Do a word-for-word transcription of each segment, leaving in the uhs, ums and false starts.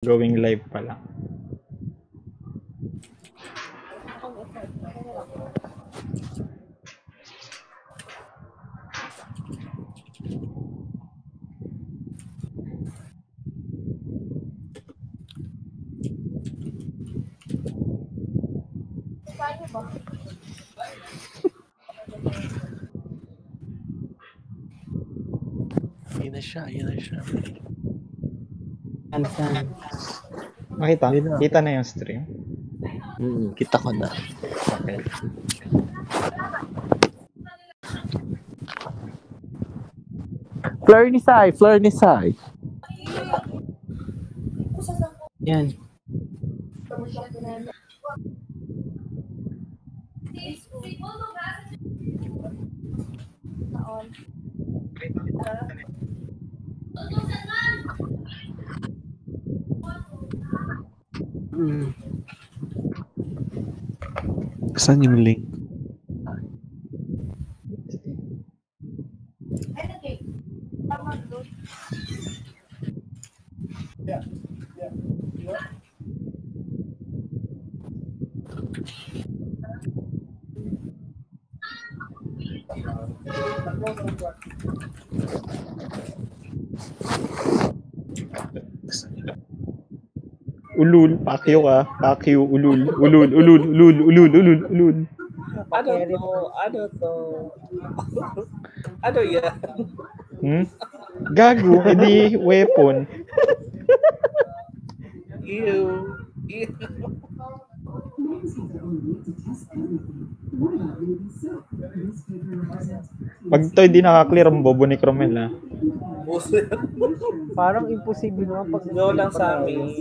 Going live pala. Yan na siya, yan na siya. Saan? Makita? Kita na yung stream? Mm, kita ko na. Okay. Fleur ni Sai, Fleur ni Sai. Yan. Hmm. Saan yung link? Ulul, pakyo ka. Pakyo, ulul, ulul, ulul, ulul, ulul, ulul, ulul. Ano to? Ano to? Ano yan? Hmm? Gago, edi weapon. Ew. Ew. Pag to hindi nakaklear ang bobo ni Cromel, ha? Parang imposible naman pag Go lang sa amin.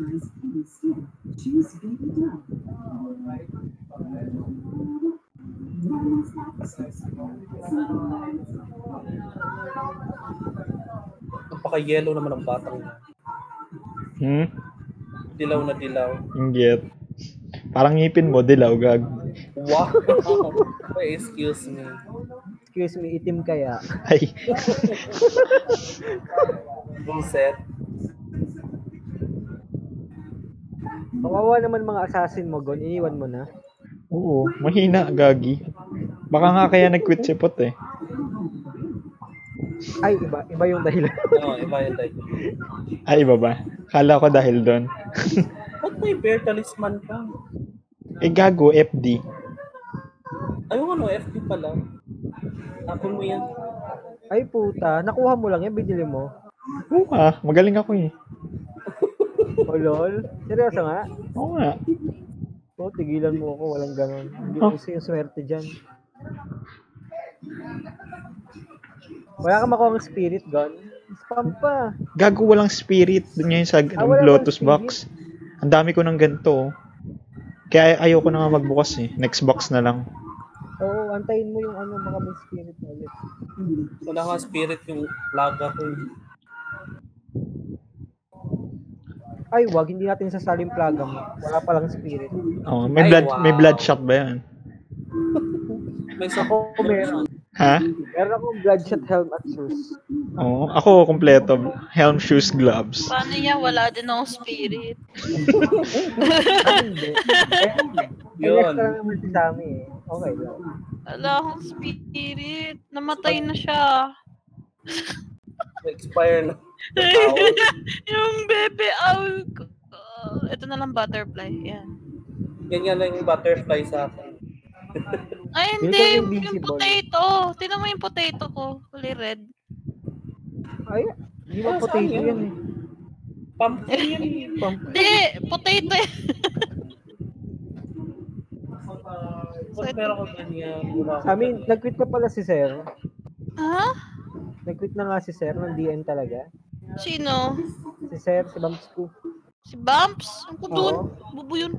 Napaka-yellow naman ang batang niya. Hmm? Dilaw na dilaw. Inggit. Parang ngipin mo, dilaw, gag. Wow! Wait, excuse me. Excuse me, itim kaya. Ay. Bullset. Kawawa naman mga assassin mo, Gon. Iniwan mo na. Oo, mahina, gagi. Baka nga kaya nag-quit si Pot, eh. Ay, iba. Iba yung dahilan. Oo, iba yung dahil. Ay, iba ba? Kala ko dahil doon. Ba't may bear talisman ka? Eh, gago, F D. Ayun ano, F P pala. Tapon mo yan. Ay, puta. Nakuha mo lang yan. Binili mo. Oo nga, magaling ako eh. Oh, lol. Seryoso nga? Oo nga. Oh, tigilan mo ako. Walang ganon. Hindi Oh. ko yung swerte dyan. Wala ka makuha ng spirit, Gon. Spam pa. Gago, walang spirit. Doon ngayon sa Ah, wala Lotus bang box. Ang dami ko ng ganito. Oh. Kaya ay- ayoko na nga magbukas eh. Next box na lang. Oo, antayin mo yung ano, mga may spirit na ulit. Wala nga spirit yung plaga ko. Ay, wag. Hindi natin sasaling plaga mo. Wala palang spirit. Oh, may Ay, blood wow. may bloodshot ba 'yan? May Ako, sako. meron. Ha? Meron akong bloodshot helm at shoes. Oo, ako kompleto. Helm, shoes, gloves. Paano niya? Wala din akong spirit. Ah, hindi. Eh, Yun. extra naman si Sammy eh. Okay lang. Wala akong spirit. Namatay na siya. Expire na. Yung bebe owl ko. Ito na lang butterfly. Yan. Ganyan lang yung butterfly sa akin. Ay, Yung hindi. Yung, invisible. potato. Tingnan mo yung potato ko. Kulay red. Ay, hindi mo Ah, potato saan yan? yan eh. Pumpkin yan. Pump- Hindi. Potato yan. Ba't meron ko ganyan? Wala ko Sabi, ganyan. nag-quit na pala si Sir. Ha? Nag-quit na nga si Sir ng D N talaga. Sino? Si Sir, si Bumps ko. Si Bumps? Ang ko dun. Oo. Bubo yun.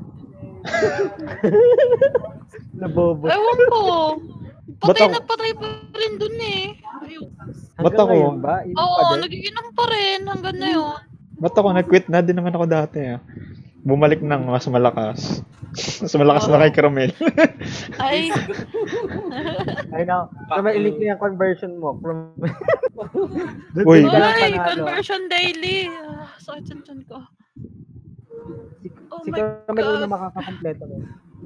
Nabobo. Ewan ko. Ba't Patay ako- na patay pa rin dun eh. Ayun. Ba't Hanggang ako? ngayon ba? Yun Oo, pa din? nagiginom pa rin. Hanggang na yun. Ba't ako nag-quit na din naman ako dati ah. Bumalik ng mas malakas. Mas malakas na kay Caramel. Ay. Ay na, na may ilik na yung conversion mo. From... Doon Uy. ka lang Ay, panalo. conversion daily. Ah, sakit sa tiyan ko. Oh Si my Caramel una God. makakakompleto nun.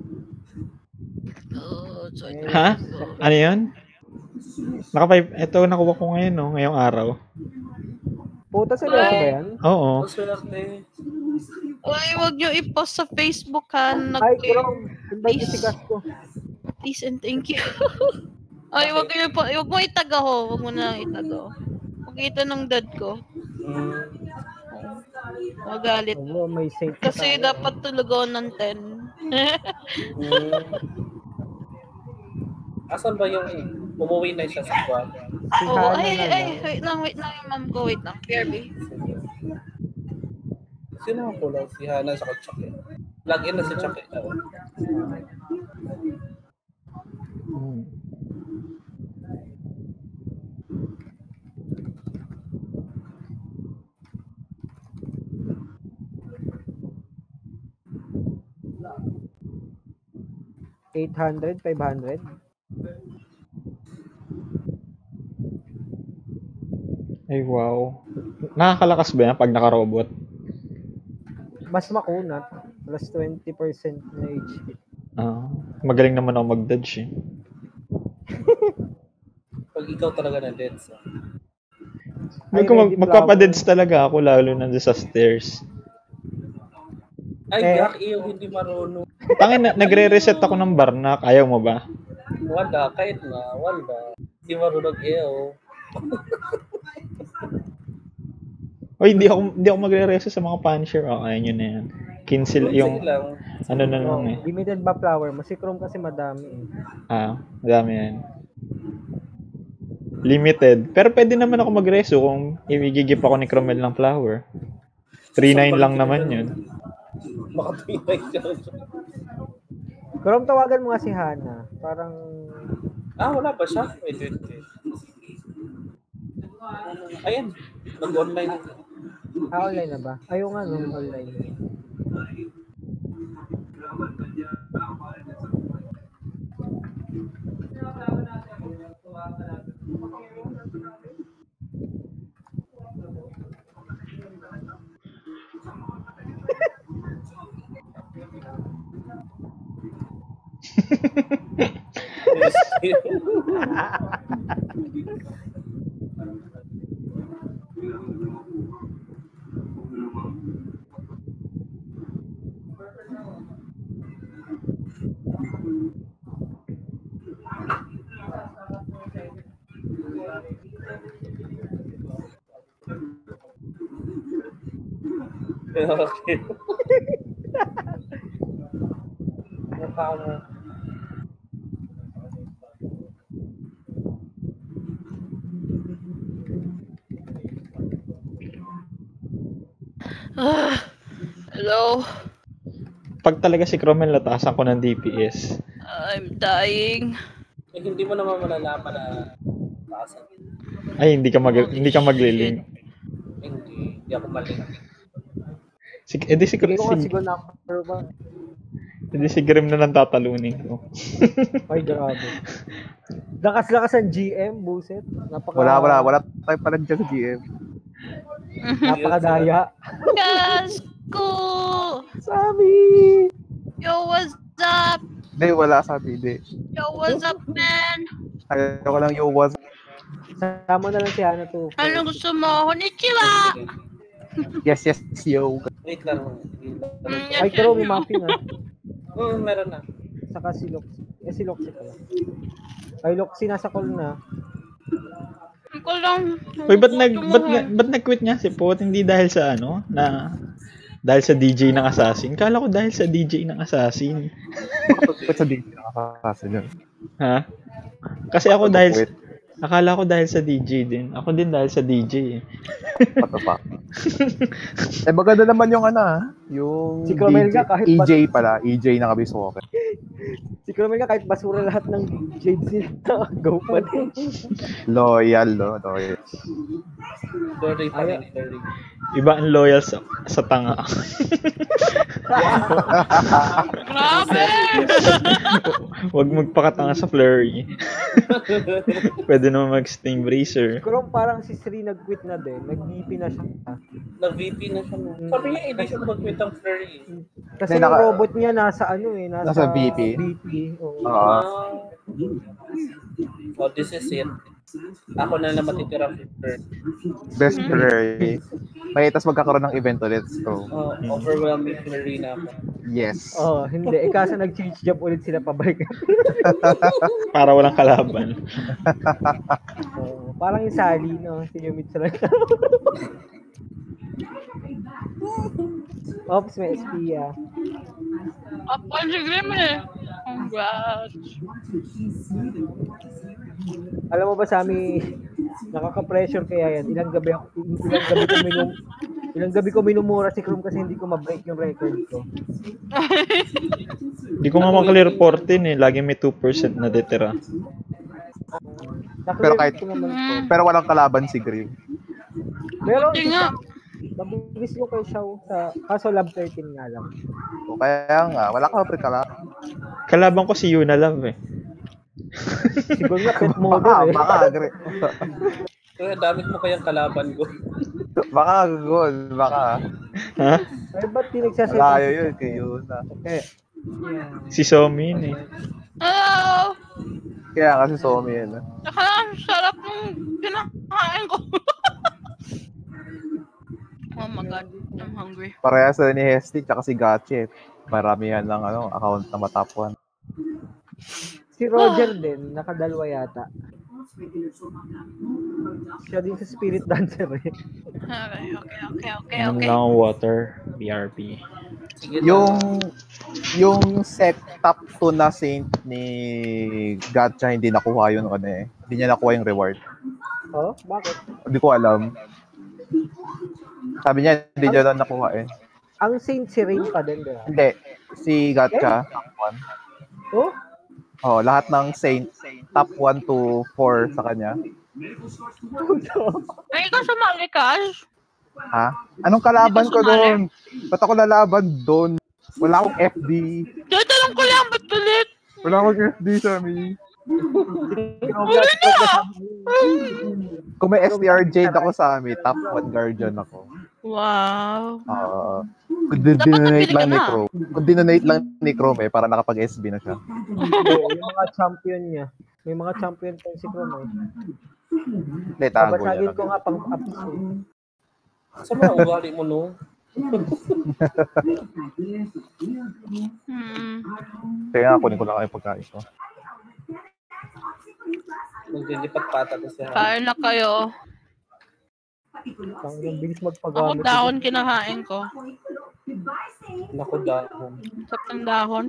Oh, so Ha? Ano yun? Naka ito nakuha ko ngayon, no? Ngayong araw. Puta, seryoso ba yan? Oo. Ang swerte. Uy, wag nyo i-post sa Facebook ha. Ay, Nag- Krom, invite mo si Gasco. Please and thank you. Ay, wag nyo po, wag mo itaga ho. Wag mo na itaga ho. Pagkita ng dad ko. Mm. Magalit. Oo, may saint na Kasi tayo. dapat tulog ako ng ten. Mm. Asan ba yung umuwi na siya sa kwarto? Si Oo, Hana ay, na ay, lang. wait lang, wait lang yung mom ko, wait lang. B R B. Sino ang kulang? Si Hana sa Chucky. Log-in na si Chucky. Hmm. eight hundred, five hundred. Ay, wow. Nakakalakas ba yan pag naka-robot? Mas makunat. Plus twenty percent na H P. Ah, magaling naman ako mag-dodge eh. Pag ikaw talaga na dead sa. Mag- Ay, mag- ready magpapadeds talaga ako lalo na sa stairs. Ay, Eh. yak, iyo hindi marunong. Tangin na, nagre-reset ako ng barnak. Ayaw mo ba? Wala, kahit na, wala. Hindi marunong iyo. O hindi ako hindi ako magre-reset sa mga punisher. Oh, ayun yun na yan. Cancel yung Sige lang. ano na Oh, lang eh. limited ba flower mo? Si Chrome kasi madami eh. Ah, madami yan. Limited. Pero pwede naman ako mag-reso kung igigip ako ni Cromel ng flower. three nine lang naman yun. Makatibay ka. Chrome, tawagan mo nga si Hana. Parang... Ah, wala pa siya? Wait, wait, wait. Ayan, nag-online. Ah, online na ba? Ayaw nga nung online. Okay. Mukha mo. Ah, hello? Pag talaga si Cromel, natasan ko ng D P S. I'm dying. Eh, hindi mo naman malalaman na taasan. Ay, hindi ka mag hindi ka magliling. Hindi, hindi ako maling. Si, edi si, Sige ko nga si, siguro number one. edi si Grim na lang tatalunin ko. Ay, grabe. Lakas-lakas ang G M, buset. Napaka... Wala, wala, wala tayo pala dyan sa G M. Napakadaya. Gasco! Sabi! Yo, what's up? Hindi, wala sabi, hindi. Yo, what's up, man? Ayaw ko lang yung was. Sama na lang si Hana to. Ano gusto mo? Konnichiwa! Yes, yes, yo. Wait lang. Wait lang. Ay, pero may mapping ah. Hmm, meron na. Saka si Loxy. Eh, si Loxy pala. Ay, Loxy nasa call na. Hindi ko lang. Uy, ba't nag ba't, na- ba't nag-quit niya si Pot? Hindi dahil sa ano, na dahil sa D J ng Assassin. Kala ko dahil sa D J ng Assassin. Ba't sa D J nakakasa dyan? Ha? Kasi ako dahil Quit. akala ko dahil sa D J din. Ako din dahil sa D J eh. Pato pa. Eh, maganda naman yung ano ah. Yung Si Cromel D J, nga kahit E J bas- pala. E J na Kabiswoke. Si Cromel nga kahit basura lahat ng shades nila. Go pa din. Loyal, no? Loyal. Dirty pa rin, dirty. Iba ang loyal sa, sa tanga. Grabe! Huwag magpakatanga sa flurry. Pwede naman mag-steam bracer. Chrome parang si Sri nag-quit na din. Nag-D P na siya. Nag-V P na siya. No? Sabi niya, hindi siya mag-quit. ang flurry. Kasi Hindi, yung naka- robot niya nasa ano eh, nasa, Nasa V P. V P. Oo. Oo. Ah. Oh, this is it. Ako na lang matitira flurry. Best flurry. May tas magkakaroon ng event ulit. So, Oh, overwhelming flurry na ako. yes. Oh, hindi. Eh, kaso nag-change job ulit sila pabalik. Para walang kalaban. Oo, parang yung Sally, no? Si Yumit sa lang. Ops, may S P ah. Apa si Grim eh. Congrats. Alam mo ba sa amin, nakaka-pressure kaya yan. Ilang gabi ako, ilang gabi ko minum, ilang gabi ko minumura si Chrome kasi hindi ko ma-break yung record ko. Hindi ko nga maklear fourteen eh. Lagi may two percent na detera. Naklear Pero kahit- ko naman ko. Pero walang kalaban si Grim. Pero Buti nga. mabilis yung kay Xiao sa kaso lab thirteen nga lang. O kaya nga, wala ka pre kalaban. Kalaban ko si Yuna Love eh. Siguro nga pet mode Baka, eh. baka, Grim. Kaya damit mo kayang kalaban ko. Baka, good. Baka. Ha? Ay, ba't di nagsasabi? Malayo yun, kay Yuna. Eh, Si Somi yun eh. Hello! Kaya kasi Somi yun. Saka ang sarap ng kinakain ko. Oh my god, I'm hungry. Parehas sila ni Hesty, tsaka si Gachi. Maramihan lang ano, account na matapuan. si Roger din, nakadalwa yata. Siya din sa Spirit Dancer eh. Okay, okay, okay, okay, Ano okay. lang ang water, B R P. Sige Yung yung set top two na Saint ni Gacha hindi nakuha yun ano eh. Hindi niya nakuha yung reward. Oh, bakit? Hindi ko alam. Sabi niya hindi niya na nakuha eh. Ang Saint si Rain pa din, di ba? Hindi. Si Gacha, top one. Oh? Oh, lahat ng Saint top one to four sa kanya. Ay, ikaw sumali ka? Ha? Anong kalaban ko doon? Ba't ako lalaban doon? Wala akong F D. Tatanong ko lang, ba't ulit? Wala akong F D, Sammy. Uli na! Kung may S D R Jade ako sa amin, top one guardian ako. Wow. Ah, kung dinonate lang ni Chrome. Kung dinonate lang ni Chrome eh, para nakapag-S B na siya. Hindi, yung mga champion niya. May mga champion pa si Chrome eh. Hindi, tago Babasagin yan. ko nga pang ups eh. Sa mga ugali mo, no? Hmm. Kaya nga, kunin ko lang kayo pagkain ko. Maglilipat pata to siya. Kain na kayo. Pang yung bilis Ako magpagamit. dahon kinakain ko. Naku, dahon. Sarap ng dahon.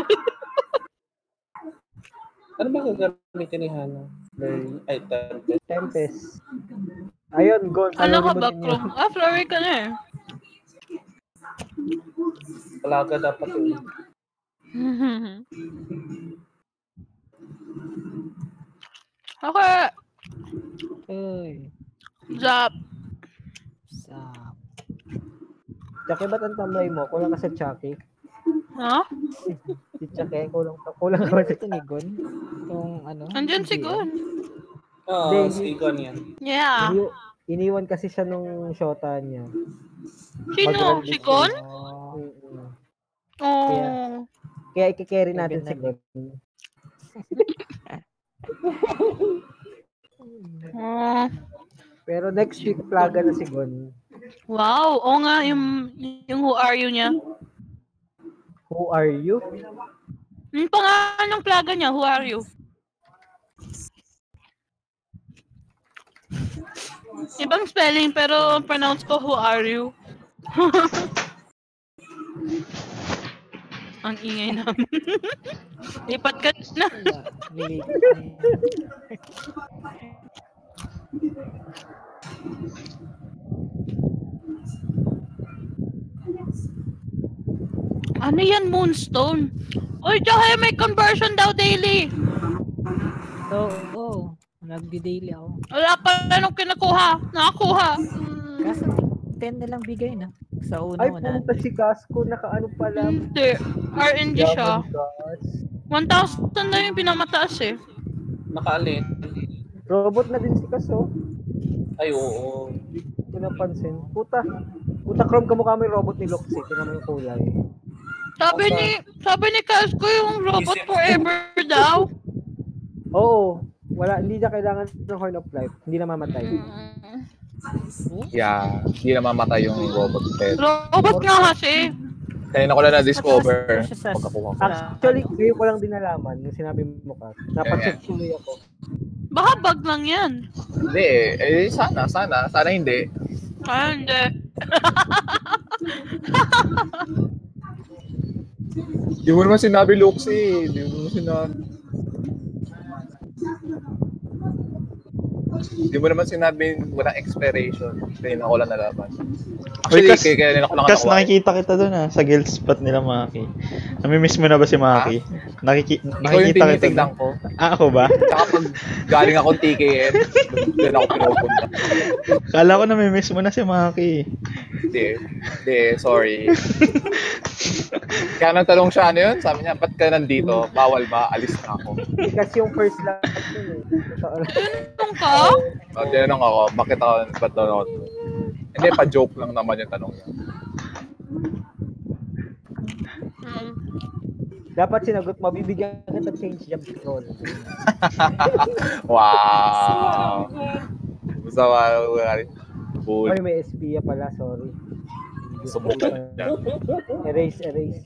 Ano ba gagamitin ni Hana? Very, ay, tempest. Tempest. Ayun, go. Ano ka Talawin mo ba, din Chrome? yun. Ah, flurry ka na eh. Palaga dapat yun. Okay. Uy. Zap. Sap. Chucky, ba't ang tambay mo? Kulang ka sa Chucky. Ha? Si Chucky, kulang, kulang ka ba sa Ito ni Gon. Itong ano. Nandyan si Gon. Oo, Hindi, oh, si Igon yan. Yeah. Ini- iniwan kasi siya nung shota niya. Sino? Si Gon? Mm-mm. Oh. Kaya i-carry natin si Gon. Oh. Pero next week, plaga na si Gon. Wow. Oo nga, yung, yung who are you niya. Who are you? Yung pangalan ng plaga niya, who are you? Ibang spelling, pero pronounce ko who are you. Ang ingay namin. Lipat ka na. Nilipat na yan. Ano yan, Moonstone? Uy, tsaka may conversion daw daily. So, oh, nagdi-daily ako. Wala pa na nung kinakuha. Nakakuha. Hmm, Kaso ten na lang bigay na. Sa una, Ay, una. pumunta si Gasco, nakaano pala. Hindi. R N G siya. Yaman gas. one thousand na yung pinamataas eh. Nakaalin. Robot na din si Kaso. Ay, oo. Hindi ko napansin. Puta, Puta Chrome, kamukha mo yung robot ni Loxy. Tingnan mo yung kulay. Sabi ni, sabi ni Casco yung robot forever daw. Oo. Wala, hindi na kailangan ng Horn of Life. Hindi na mamatay. Mm. Yeah, hindi na mamatay yung robot pet. Robot nga kasi. Kaya na ko lang na-discover. Sa- Pagkakuha ko. Actually, ngayon ko lang din nalaman yung sinabi mo ka. Napacheck tuloy ako. Baka bug lang yan. Hindi eh. Eh, sana, sana. Sana hindi. Ah, hindi. Di mo naman sinabi, Luxy. Di mo naman sinabi. Di mo naman sinabi walang expiration. Kaya na ako lang nalaman. Actually, Kas, kaya, kaya ako lang kas nakuha. nakikita kita doon ah, sa guild spot nila Maki. Namimiss mo na ba si Maki? Nakiki Ikaw yung nakikita kita tinitignan doon. ko. Ah, ako ba? Tsaka pag galing akong T K N, doon ako pinupunta. Kala ko namimiss mo na si Maki. Hindi. Hindi, sorry. Kaya nang tanong siya, ano yun? Sabi niya, ba't ka nandito? Bawal ba? Alis na ako. Kasi yung first lap yun eh. Anong ka? So, tinanong ako, bakit ako, ba't daw ako? Hindi, pa-joke lang naman yung tanong niya. Hmm. Dapat sinagot mo, bibigyan ka ng change job role. Wow! Gusto mo, cool. Ay, may S P pala, sorry. Subukan niya. Erase, erase.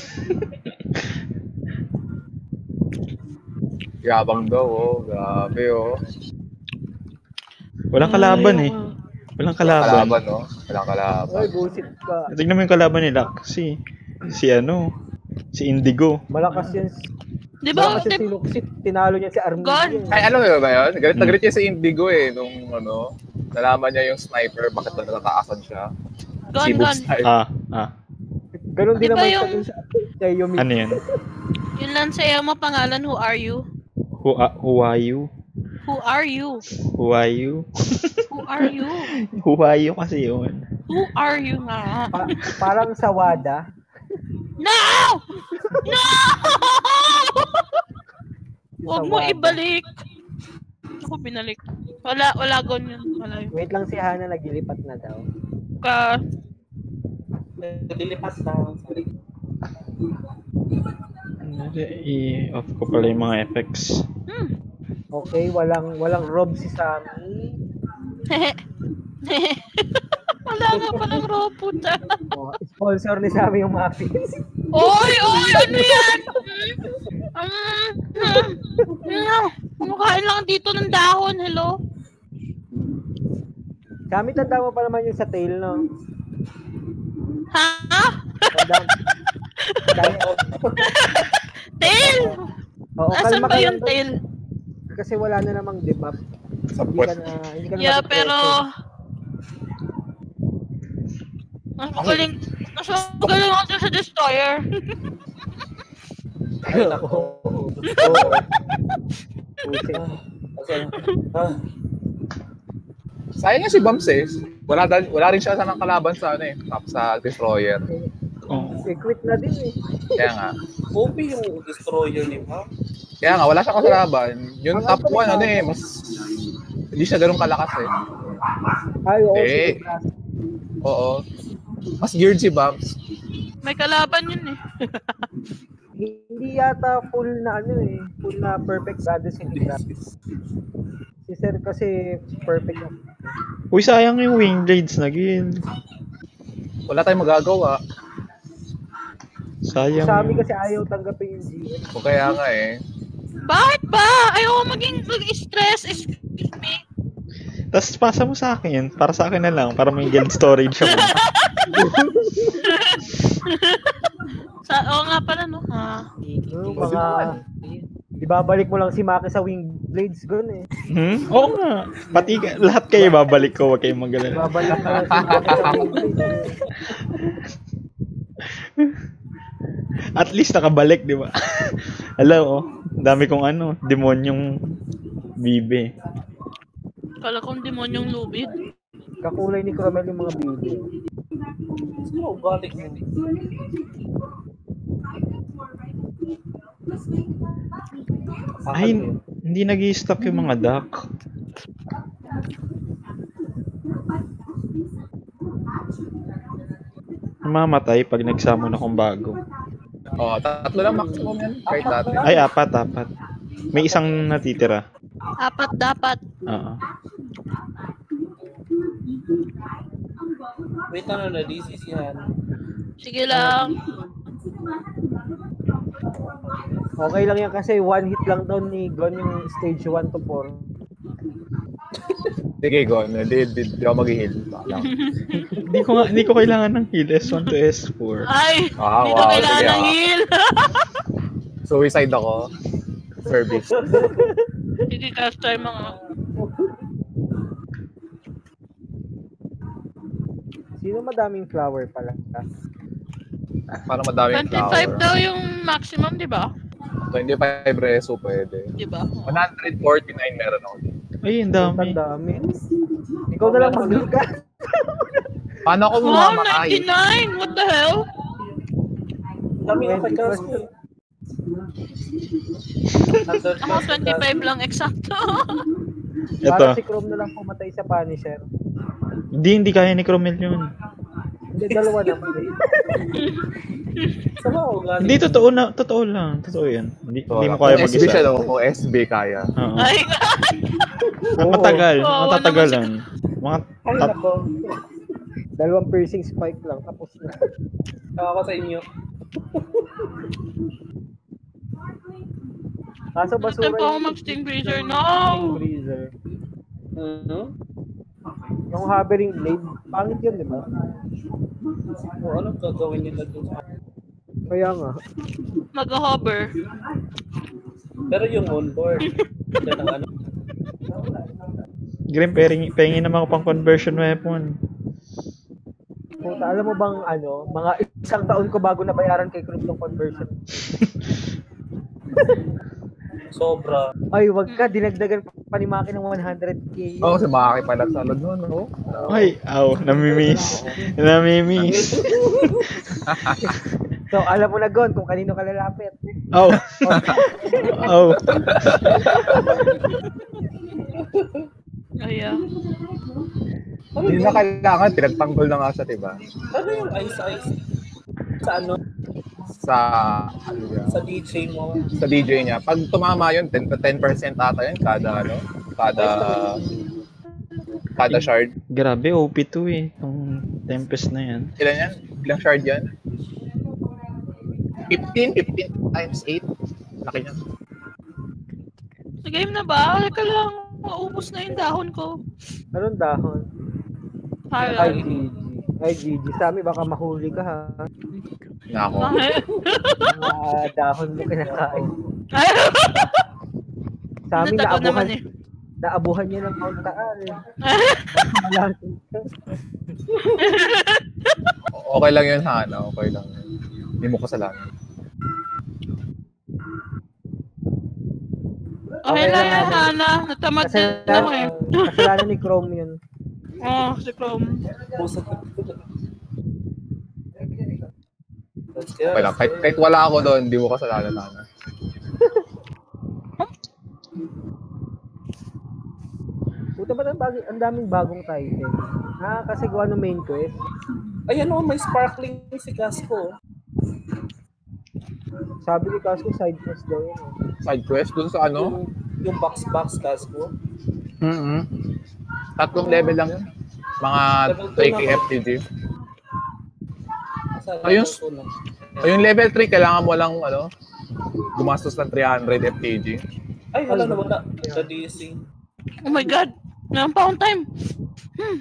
Yabang daw, oh. Grabe, oh. Walang kalaban eh. Walang kalaban. Kalaban, no? Walang kalaban. Ay, bullshit ka. Tignan mo yung kalaban nila. Si, si ano, si Indigo. Malakas yan. Di ba? Malakas yan si Luxit. Tinalo niya si Armin. God. Ay, alam mo ba yun? Galit na galit niya sa Indigo, eh. Nung, ano, nalaman niya yung sniper, bakit na natataasan siya. Gun, Sibuk gun. style. Ah, ah. Ganon din Di ba naman yung- sa sa Yumi. Ano yun? Yun lang sa'yo mo pangalan, who are you? Who, uh, who are you? Who are you? Who are you? Who are you? Who are you kasi yun? Who are you nga? Pa- parang sa Wada. No! No! Huwag mo ibalik. Ako binalik. Wala, wala ganyan. Wala yun. Wait lang si Hana, naglilipat na daw. Ka, Dilipas na. I-off ko pala yung mga effects. hmm. Okay, walang walang Rob si Sammy. Wala nga palang robot ah. Oh, sponsor ni Sammy yung muffins. Oy, oy, ano yan? Um, um, Mukhain lang dito ng dahon, hello? Sammy, tanda mo pa naman yung sa tail, no? Ha? Tanda Dahil- Tail! Oo, Asan kalma ba ka yung lang. tail? Kasi wala na namang debuff. Sa Hindi puwet. ka na, hindi ka na Yeah, matipressure. pero... Mas magaling... Mas magaling ako sa destroyer. Ay, nako. Oo. Pusin. Kasi, ah, Sayang nga si Bumps, eh. Wala, dal- wala rin siya sa ng kalaban sa, ano, eh. Top sa Destroyer. Oh. Eh, quit na din eh. Kaya nga. O P yung destroyer ni Pam. Kaya nga, wala siya kasalaban. Yung top one, ano eh, mas... Hindi siya ganun kalakas, eh. Ay, oo. Eh. sige, class. Oo. Mas geared si Bumps. May kalaban yun eh. Hindi yata full na ano eh. Full na perfect goddess in graphics. Si Sir kasi perfect na. Uy, sayang yung wing blades na guild. Wala tayong magagawa. Sayang. Sa amin yun. kasi ayaw tanggapin yung G M. O kaya nga, eh. Bakit ba? Ayoko maging mag-stress. Excuse me. Tapos pasa mo sa akin, para sa akin na lang, para may guild storage ako. Sa, oo nga pala no. Ha. Yung mga... Ibabalik mo lang si Maki sa wing blades gun eh. Hmm? Oo nga. Pati ka- lahat kayo babalik ko, wag kayong magalala. Ibabalik mo lang si Maki sa wing blades eh. At least nakabalik, di ba? Hello, oh. Dami kong ano, demonyong bibe. Kala kong demonyong lubid. Kakulay ni Cromel yung mga bibi. Sino galing yun? Ay, hindi nag-i-stock yung mga duck. mamatay pag nagsamo na kung bago. Oh, tatlo lang maximum yan. Kahit dati. Ay, apat, apat. May isang natitira. Apat dapat. Oo. Wait, ano na, D C C Han. Sige lang. Okay lang yan kasi one hit lang daw ni Gon yung stage one to four. Sige, go. Hindi, hindi, hindi ako mag-heal. Hindi ko nga, hindi ko kailangan ng heal. S one to S four. Ay, Ah, dito wow, kailangan sige, ng ah. heal. Suicide ako. Service. Sige, cast time mga. Sino madaming flower pala? Para madaming twenty-five flower. daw yung maximum, di ba? twenty-five reso pwede. Di ba? one forty-nine meron ako. Ay, ang Ang dami. dami. Ikaw na lang mag-ligas. Paano ako Wow, mamakain? ninety-nine! What the hell? Dami ang kagkas mo. Ako twenty-five lang eksakto. Para si Ito. Chrome na lang pumatay sa Punisher. Hindi, hindi kaya ni Cromel yun. Hindi, dalawa naman eh. Sama ako galing. Hindi, totoo na. Totoo lang. Totoo yan. Hindi, hindi mo kaya Kung S B siya, mag-isa. no? Kung S B kaya. Oo. Ay, Ah, matagal. Oo, Matatagalan. Mga Ay, tat- nako. Dalawang piercing spike lang, tapos na. Tawa ko sa inyo. Kaso basura Time pa ako yung mag-extinguisher. No! freezer. Mhm. Yung hovering blade, pangit yun, di ba? O ano gagawin nila doon? Kaya nga. Mag-hover. Pero yung onboard, yan ang ano. Grim, peringi, pengi naman ako pang conversion weapon. Puta, alam mo bang ano, mga isang taon ko bago nabayaran kay Cruz yung conversion. Sobra. Ay, wag ka, dinagdagan pa ni Maki ng one hundred K. Oo, oh, si Maki pala sa salod nun, no? Ay, aw, namimiss. Namimiss. So, alam mo na, Gon, kung kanino ka lalapit. Aw. Aw. Ay, ah. Hindi na kailangan, pinagtanggol na nga siya, diba? Ano yung ice ice? Sa ano? Sa, ano yan? Sa D J mo? Sa D J niya. Pag tumama yun, ten to ten percent ata yun, kada, ano? Kada, kada shard. Grabe, O P two eh. Itong Tempest na yan. Ilan yan? Ilang shard yan? fifteen? fifteen times eight? Laki niyan. Sa game na ba? Halika lang. Maubos na yung dahon ko. Anong dahon? Ay, Hala. G G. Ay, G G. Sa amin, baka mahuli ka, ha? Nga ako. Bakit? Mga dahon mo kinakain. Ay, Sa amin, natago naabuhan, naman eh. naabuhan niya ng Mount Taal. Eh. Malaking ka. Okay lang yun, Hana. Okay lang yun. Hindi mo kasalanan. Okay lang yan, Hana. Natamad din ako eh. Kasalanan, kasalanan ni Chrome yun. Oh, si Chrome. Pusat ko. Let's go. Okay lang. Kahit, kahit wala ako doon, hindi mo kasalanan, Hana. Puta ba ang, bag- ang daming bagong title? Ah, kasi gawa ng main quest. Ayan o, may sparkling si Casco. Sabi ni Casco, side quest daw yun. Eh. Side quest dun sa ano? Yung, yung box-box Casco. Mm-hmm. Tatlong level lang yun. Mga three K F T G. Ayun. Ayun, level three, kailangan mo lang, ano, gumastos ng three hundred F T G. Ay, wala na wala. Sa D C. Oh my God. Meron pa akong time. Hmm.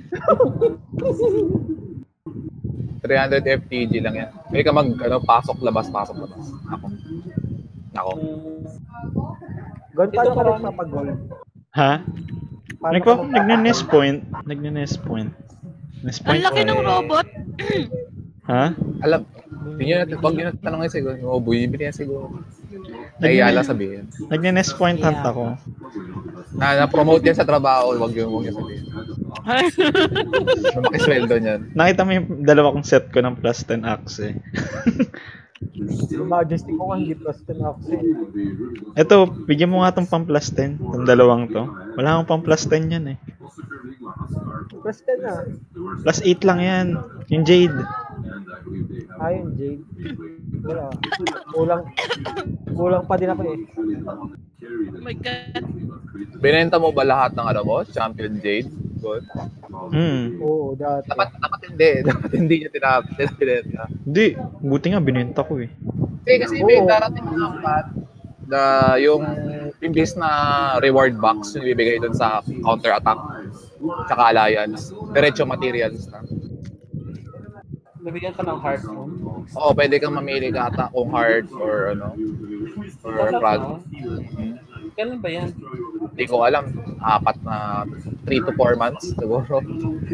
three hundred F T G lang yan. May ka mag, ano, pasok, labas, pasok, labas. Ako. Ako. Gon, paano Ito, ka rin marami. mapag-goal? Ha? Paano Nagpa, ka mag- nagne-nest point. Nagne-nest point. Nest Ang point. laki ng robot. Ha? Alam, hindi nyo natin, huwag nyo natin tanongin siguro. O, buhay, bili yan siguro. Naiala sabihin. Nagne-nest point hunt ako. Na, na-promote yan sa trabaho, huwag nyo, huwag nyo sabihin. Ay. Na makisweldo niyan. Nakita mo yung dalawa kong set ko ng plus ten axe eh. Yung Majestic ko nga hindi plus ten accent. Eto, bigyan mo nga tong pang plus ten. Itong dalawang to. Wala akong pang plus ten yan eh. Plus ten na. Plus eight lang yan. Yung Jade. Ayun, Jade. Wala. Kulang, kulang pa din ako eh. Oh my God. Binenta mo ba lahat ng ano mo? Champion Jade? Good. Hmm. Oo, dati. Dapat, dapat hindi. Dapat hindi niya tinap- tinapilenta. Hindi. Buti nga, binenta ko eh. Hindi, kasi may Oo. darating na apat na yung imbis na reward box yung ibibigay dun sa counter attack tsaka alliance. Diretso materials na. Nabigyan ka ng heart mo. Oo, pwede kang mamili ka ata kung heart or ano. Or frag. Kailan ba yan? Hindi ko alam. Apat na three to four months siguro.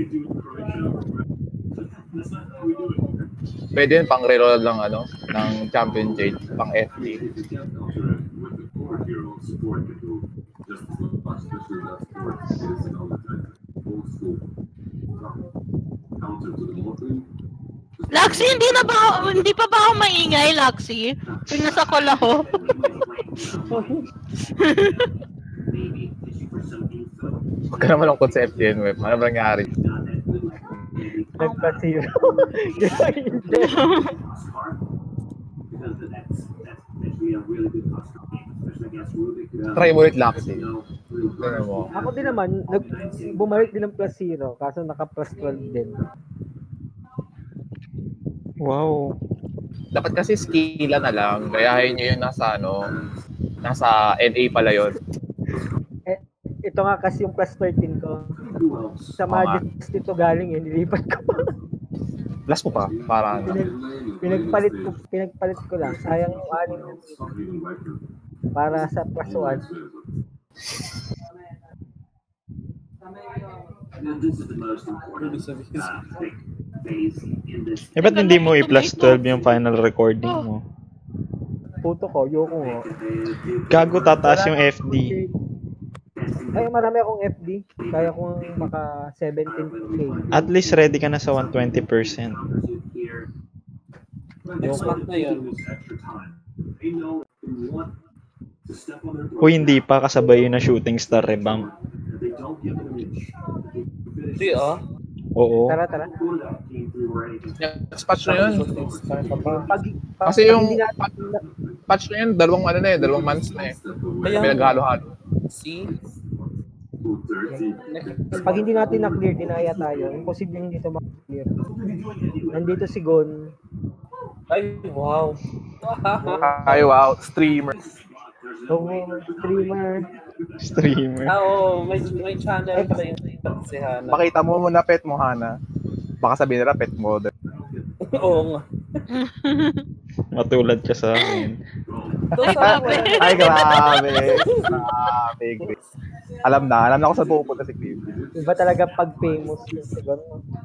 Pwede yun pang reroll lang ano, ng Champion Jade, pang F D. Laxi, hindi na ba ako- hindi pa ba ako maingay, Laxi? Yung nasa call ako. Huwag ka naman lungkot sa F D N web. Ano ba nangyari? Nagpa-zero. Try mo ulit Laxi. Ano mo? Ako din naman, nag, bumalik din ng plus zero, kaso naka plus twelve din. Wow. Dapat kasi skilla na lang. Gayahin nyo yung nasa ano, nasa N A pala yun. Eh, ito nga kasi yung plus thirteen ko. Sa Majesty to galing eh, nilipat ko pa. Plus mo pa, para ano. Pinag, pinagpalit ko, pinagpalit ko lang. Sayang yung anim na para sa plus one. Ibig sabihin. Eh, ba't hindi mo i-plus twelve yung final recording mo? Puto ko, yoko mo. Gago, tataas yung F D. Ay, marami akong F D. Kaya kong maka seventeen K. At least ready ka na sa one hundred twenty percent. Next month na yun. Kung hindi pa, kasabay yun na Shooting Star revamp. Hindi ah. Oo. Tara, tara. Next patch na yun. Pag, pag, Kasi yung hindi natin, patch na yun, dalawang ano na eh, dalawang months na eh. Kaya, Pinaghalo-halo. see? pag hindi natin na-clear, dinaya tayo. Imposible hindi ito ma-clear. Nandito si Gon. Ay, wow. Ay, wow. Streamer. Oo, streamer. Streamer. Ah, oo. May, may channel pa yung si Hana. Pakita mo muna pet mo, Hana. Baka sabihin nila pet model. Oo nga. Matulad ka sa akin. Doon sa wala. Ay, grabe. Grabe, Chris. Alam na. Alam na kung saan pupunta si Chris. Iba talaga pag famous yun. Siguro.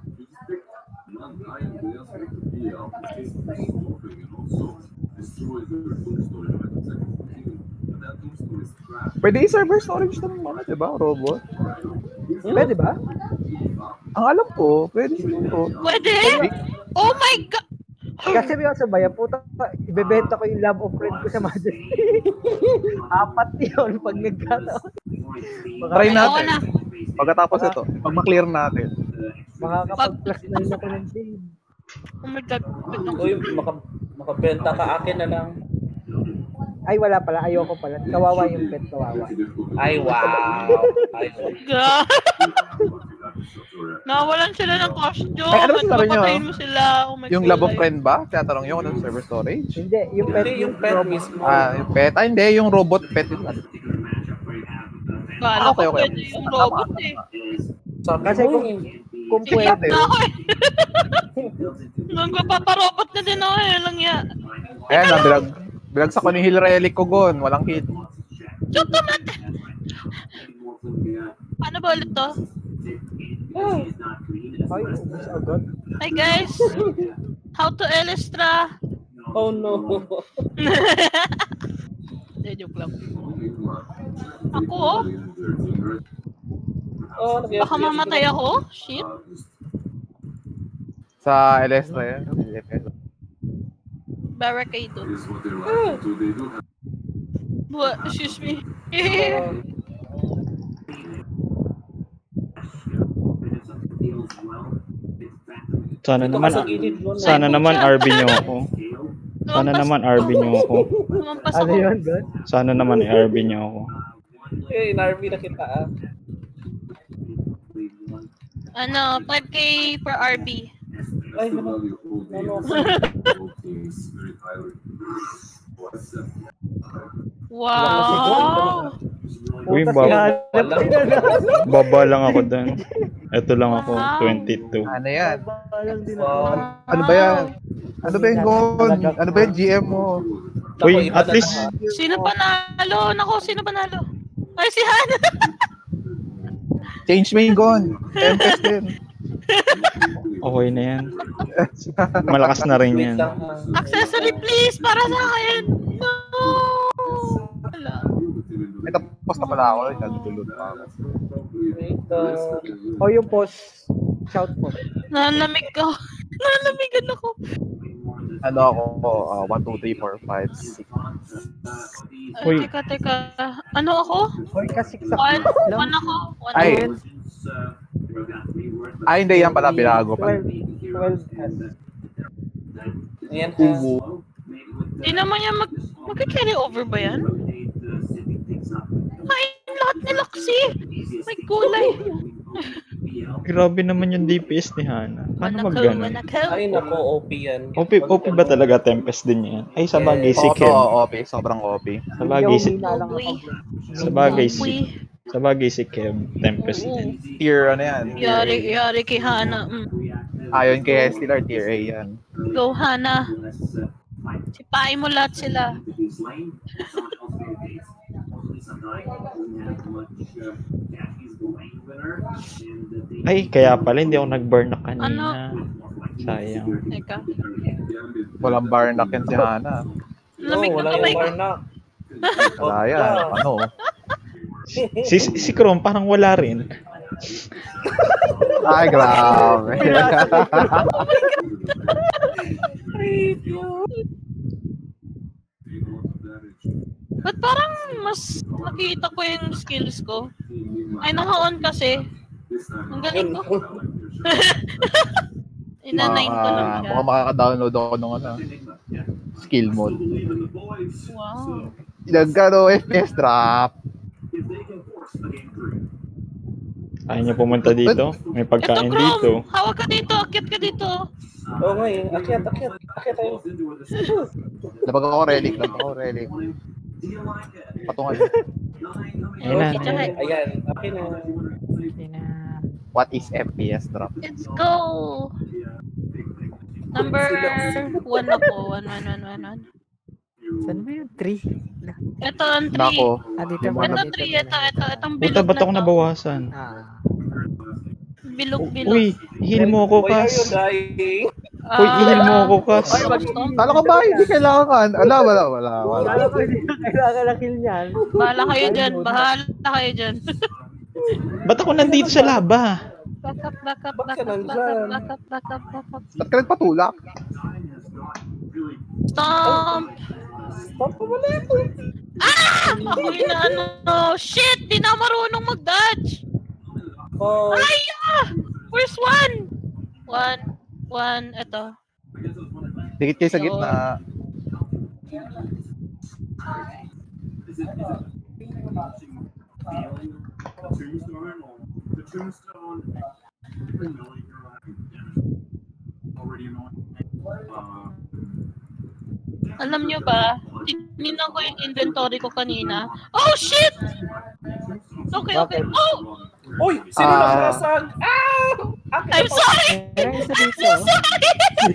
Pwede i-server storage ng mga, di ba? Robot. Pwede ba? Ang alam ko, pwede siguro. Pwede? Oh my God! Kasi may sa bayan, puta, ibebenta ko yung love of friend ko sa Majesty. Apat yun pag nagkataon. Try Ayoko natin. na. Pagkatapos ito, pag ma-clear natin. Makakapag-plus nine ako ng day. Oh my God. Uy, maka, makabenta ka akin na lang. Ay, wala pala. Ayoko pala. Kawawa yung pet. Kawawa. Ay, wow. Ay, wow. God. Nawalan sila ng costume. Ay, ano At sila rin yun, papatayin ah? mo sila. Oh my Yung God. love of friend ba? Tinatanong nyo kung ano server storage? Hindi, yung pet. Hindi, yung pet robot. mismo. Ah, yung pet? Ah, hindi. Yung robot pet. Yun. Kala Ah, okay, ko okay. pwede yung robot eh. Sabi Kasi mo, kung, eh. kung Iyak pwede, na ako eh. Magpaparobot na din ako eh. Lang yan. Ayan na, bilag, bilagsak ko ni Hill Relic ko gon. Walang hit. Shoot naman! Paano ba ulit to? ay, ubus agad. Hi guys! How to Elistra? Oh no. Hindi, joke lang. Ako oh? Oh, Baka mamatay ako? Shit. Sa L S na yan. Barricade. What? Excuse me. Sana Ito naman, ka sa gilid mo na. sana naman R B nyo ako. Sana naman R B nyo ako. Lumampas Ano ako. yun, God? Sana naman R B nyo ako. Eh, in-R V na kita ah. Ano, five K per R B. Ay, ano? Ano ako? Wow! Uy, Putas, bab- hinahanap ko yun, ano? Baba lang ako dun. Ito lang ako, Wow. twenty-two. Ano yan? Balang din ako. Ano ba yan? Ano ba yung goal? Ano ba yung G M mo? Uy, Ako, iba at na least, lang, ah. Sino panalo? Nako, sino panalo? Ay, si Hana! Change main gun. Tempest din. okay na yan. Malakas na rin Wait yan. lang ah. Accessory please, para sa akin! No! Wala. May tapos na pala ako. Nagtulog pa ako. Wait lang. O yung post, shout mo. Nalamig ko. Nalamigan ako. Ano ako? Uh, one, two, three, four, five, six. Ay, Uy. teka, teka. Ano ako? Hoy, kasiksak One, lang. one ako. One Ay. ako. Ay, hindi yan pala. Binago pa. twelve, twelve S. Ayan ha. Ubo. Di naman yan mag... Magka-carry over ba yan? Ay, lahat nila kasi. May kulay. Grabe naman yung D P S ni Hana. Paano mag Manakaw, ganun? manakaw. Ay, nako, O P yan. O P, O P ba talaga Tempest din yan? Ay, sa bagay si Oo, Ken. O P. Sobrang O P. Sa bagay si... Hindi ako Uy. Sa bagay Uy. si... Sa bagay si Kem. Tempest Oo. din. Tier ano yan? Tier Yari, A. yari kay Hana. Mm. Ayon kay Stellar, Tier A yan. Go, Hana. Sipain mo lahat sila. Ay, kaya pala hindi ako nag-burn na kanina. Ano? Sayang. Teka. Walang barnak yan si Hana. Lamig No, na wala kamay yung ko. barnak. Wala yan. Ano? Si, si Chrome parang wala rin. Ay, grabe. Ba't parang mas nakita ko yung skills ko? Ay, naka-on kasi. Ang galing ko. Inanayin ko lang Ah, siya. mukhang makaka-download ako ng ano, skill mode. Wow. Nagkano F P S drop. Ayaw niyo pumunta dito? May Ito, pagkain dito. Chrome! Hawak ka dito! Akyat ka dito! Oo nga eh. Akyat, akyat. Akyat tayo. Napag ako relic lang ako, relic. Patungan. Ayun na. Okay, tsaka- Ayan. Okay na. Hindi na. What is F P S drop? Let's go! Number one ako. One, one, one, one, one. Saan ba yung three? Ito ang three. Nako. Ah, dito Yung ba? Ito Dito three. ba? Ito, ito. Itong Puta, bilog ba't na ako to. nabawasan? Ah. Bilog-bilog. Uy, ihil mo ako, Why are you Kas. dying? Uy, ihil mo ako, Kas. Ay, mag- Kala ko ba hindi kailangan ka? Ala, wala, wala, wala. Kala ko hindi na kailangan na kill niyan. Bahala kayo dyan. Bahala kayo dyan. Ba't ako nandito sa laba? Back up, back up, Ba't back ka up, back nandyan? up, back up, back up, back up. Ba't ka nagpatulak? Stomp! Stop mo na ito. Ah! Ako yun na ano. Shit! Di na marunong mag-dodge! Oh, Ay! Ah! Where's one? One. One. Ito. Dikit kayo sa gitna. Alam nyo ba? Tingnan ko yung inventory ko kanina. Oh, shit! Okay, okay. Oh! Uy! Sino Ah. nagrasag? Ah! Akyat I'm ako. sorry! Meron isa dito. I'm sorry!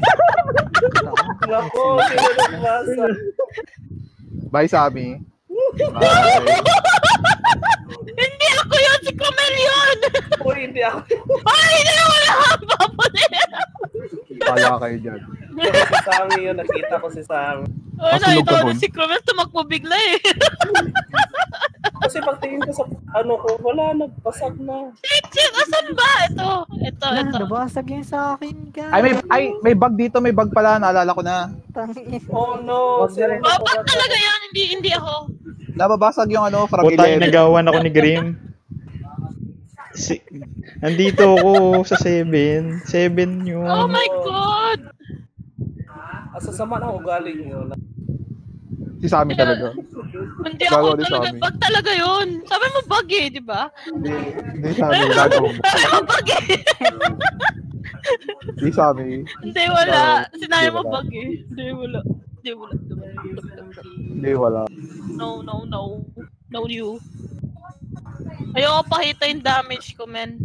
Nako, sino nagrasag? Bye, Sammy. Bye. Hindi ako yun! Si Cromel yun! Uy, hindi ako. Ay, hindi ako nakapapulin! Kala kayo dyan. Si Sammy yun. Nakita ko si Sammy. Oh, Kasulog nakita ka ko bon. na si Cromel tumakbo bigla eh. Kasi pagtingin ko sa ano ko, wala, nagbasag na. Shit, shit! Asan ba? Ito. Ito, Ah, ito. nabasag yun sa akin, guys. Ay, may, ay, may bug dito, may bug pala. Naalala ko na. Tangin. Oh no! Wag na rin. Sino Bapak talaga yan, hindi hindi ako. Nababasag yung ano, frag Puta, eleven. inagawan ako ni Grim. Si, Nandito ako sa seven. seven yun. Oh my God! Asa sama ng ugali niyo. Si Sammy talaga. Hindi Bago ako din sa talaga, amin. bag talaga yun. Sabi mo bag eh, di ba? Hindi, hindi Sammy. Gago. Sabi mo bag eh. Hindi Sammy. Hindi, wala. Sinabi Hindi, mo wala. bag eh. Hindi, wala. Hindi, wala. Hindi, wala. No, no, no. No, you. Ayoko pakita yung damage ko, men.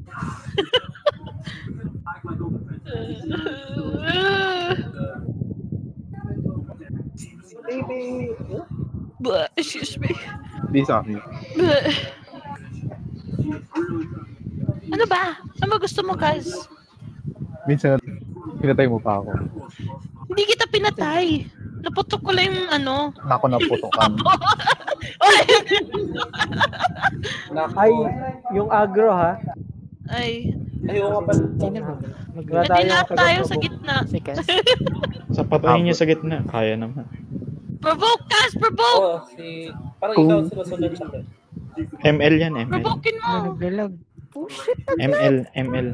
Baby. But, excuse me. Hindi Sammy. But, ano ba? Ano ba gusto mo, guys? Minsan, pinatay mo pa ako. Hindi kita pinatay. Naputok ko lang yung ano. Nako na putokan. Ay, yung agro ha. Ay, Ayaw nga pala. Sino ba? Wala hindi tayong lahat tayo sa taga-provoke. gitna. Si Cas. Sa patayin niya sa gitna. Kaya naman. Provoke, guys! Provoke! Oh, si... Parang Kung- ikaw sinusunod siya. M L yan, M L. Provokein mo! Ano naglalag? Oh shit! M L, M L.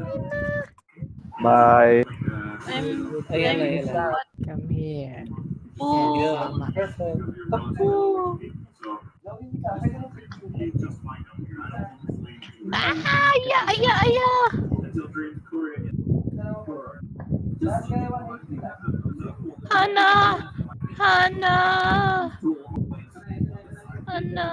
Bye. I'm... Ayan na, I'm... ayan na. Come here. Oh, Yeah. Perfect. ako. Ah, aya, aya, aya! Hana! Hana! Hana!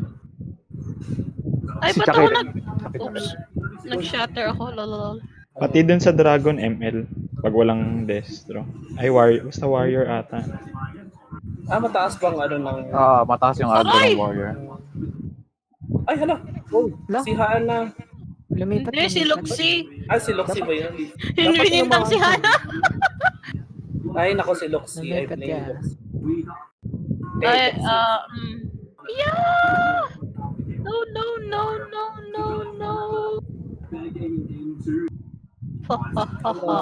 Ay, Si ba't Chucky ako rin. nag... Oops. Nag-shatter ako, lolol. Pati dun sa Dragon, M L. Pag walang Destro. Ay, warrior. Basta warrior ata. Ah, mataas bang ano ng... Ah, mataas yung agro Ay! ng warrior. Ay, hala. Oh, Hala? si Hana. Lumipat Hindi, si Luxie. Ah, si Luxie ba yun? Hinwinintang si Hana. Ay, nako si Luxie. Ay, Lumipat blame ka. Luxie. Ay, ah, um... Yeah! No, no, no, no, no, no. Ha, ha, ha, ha.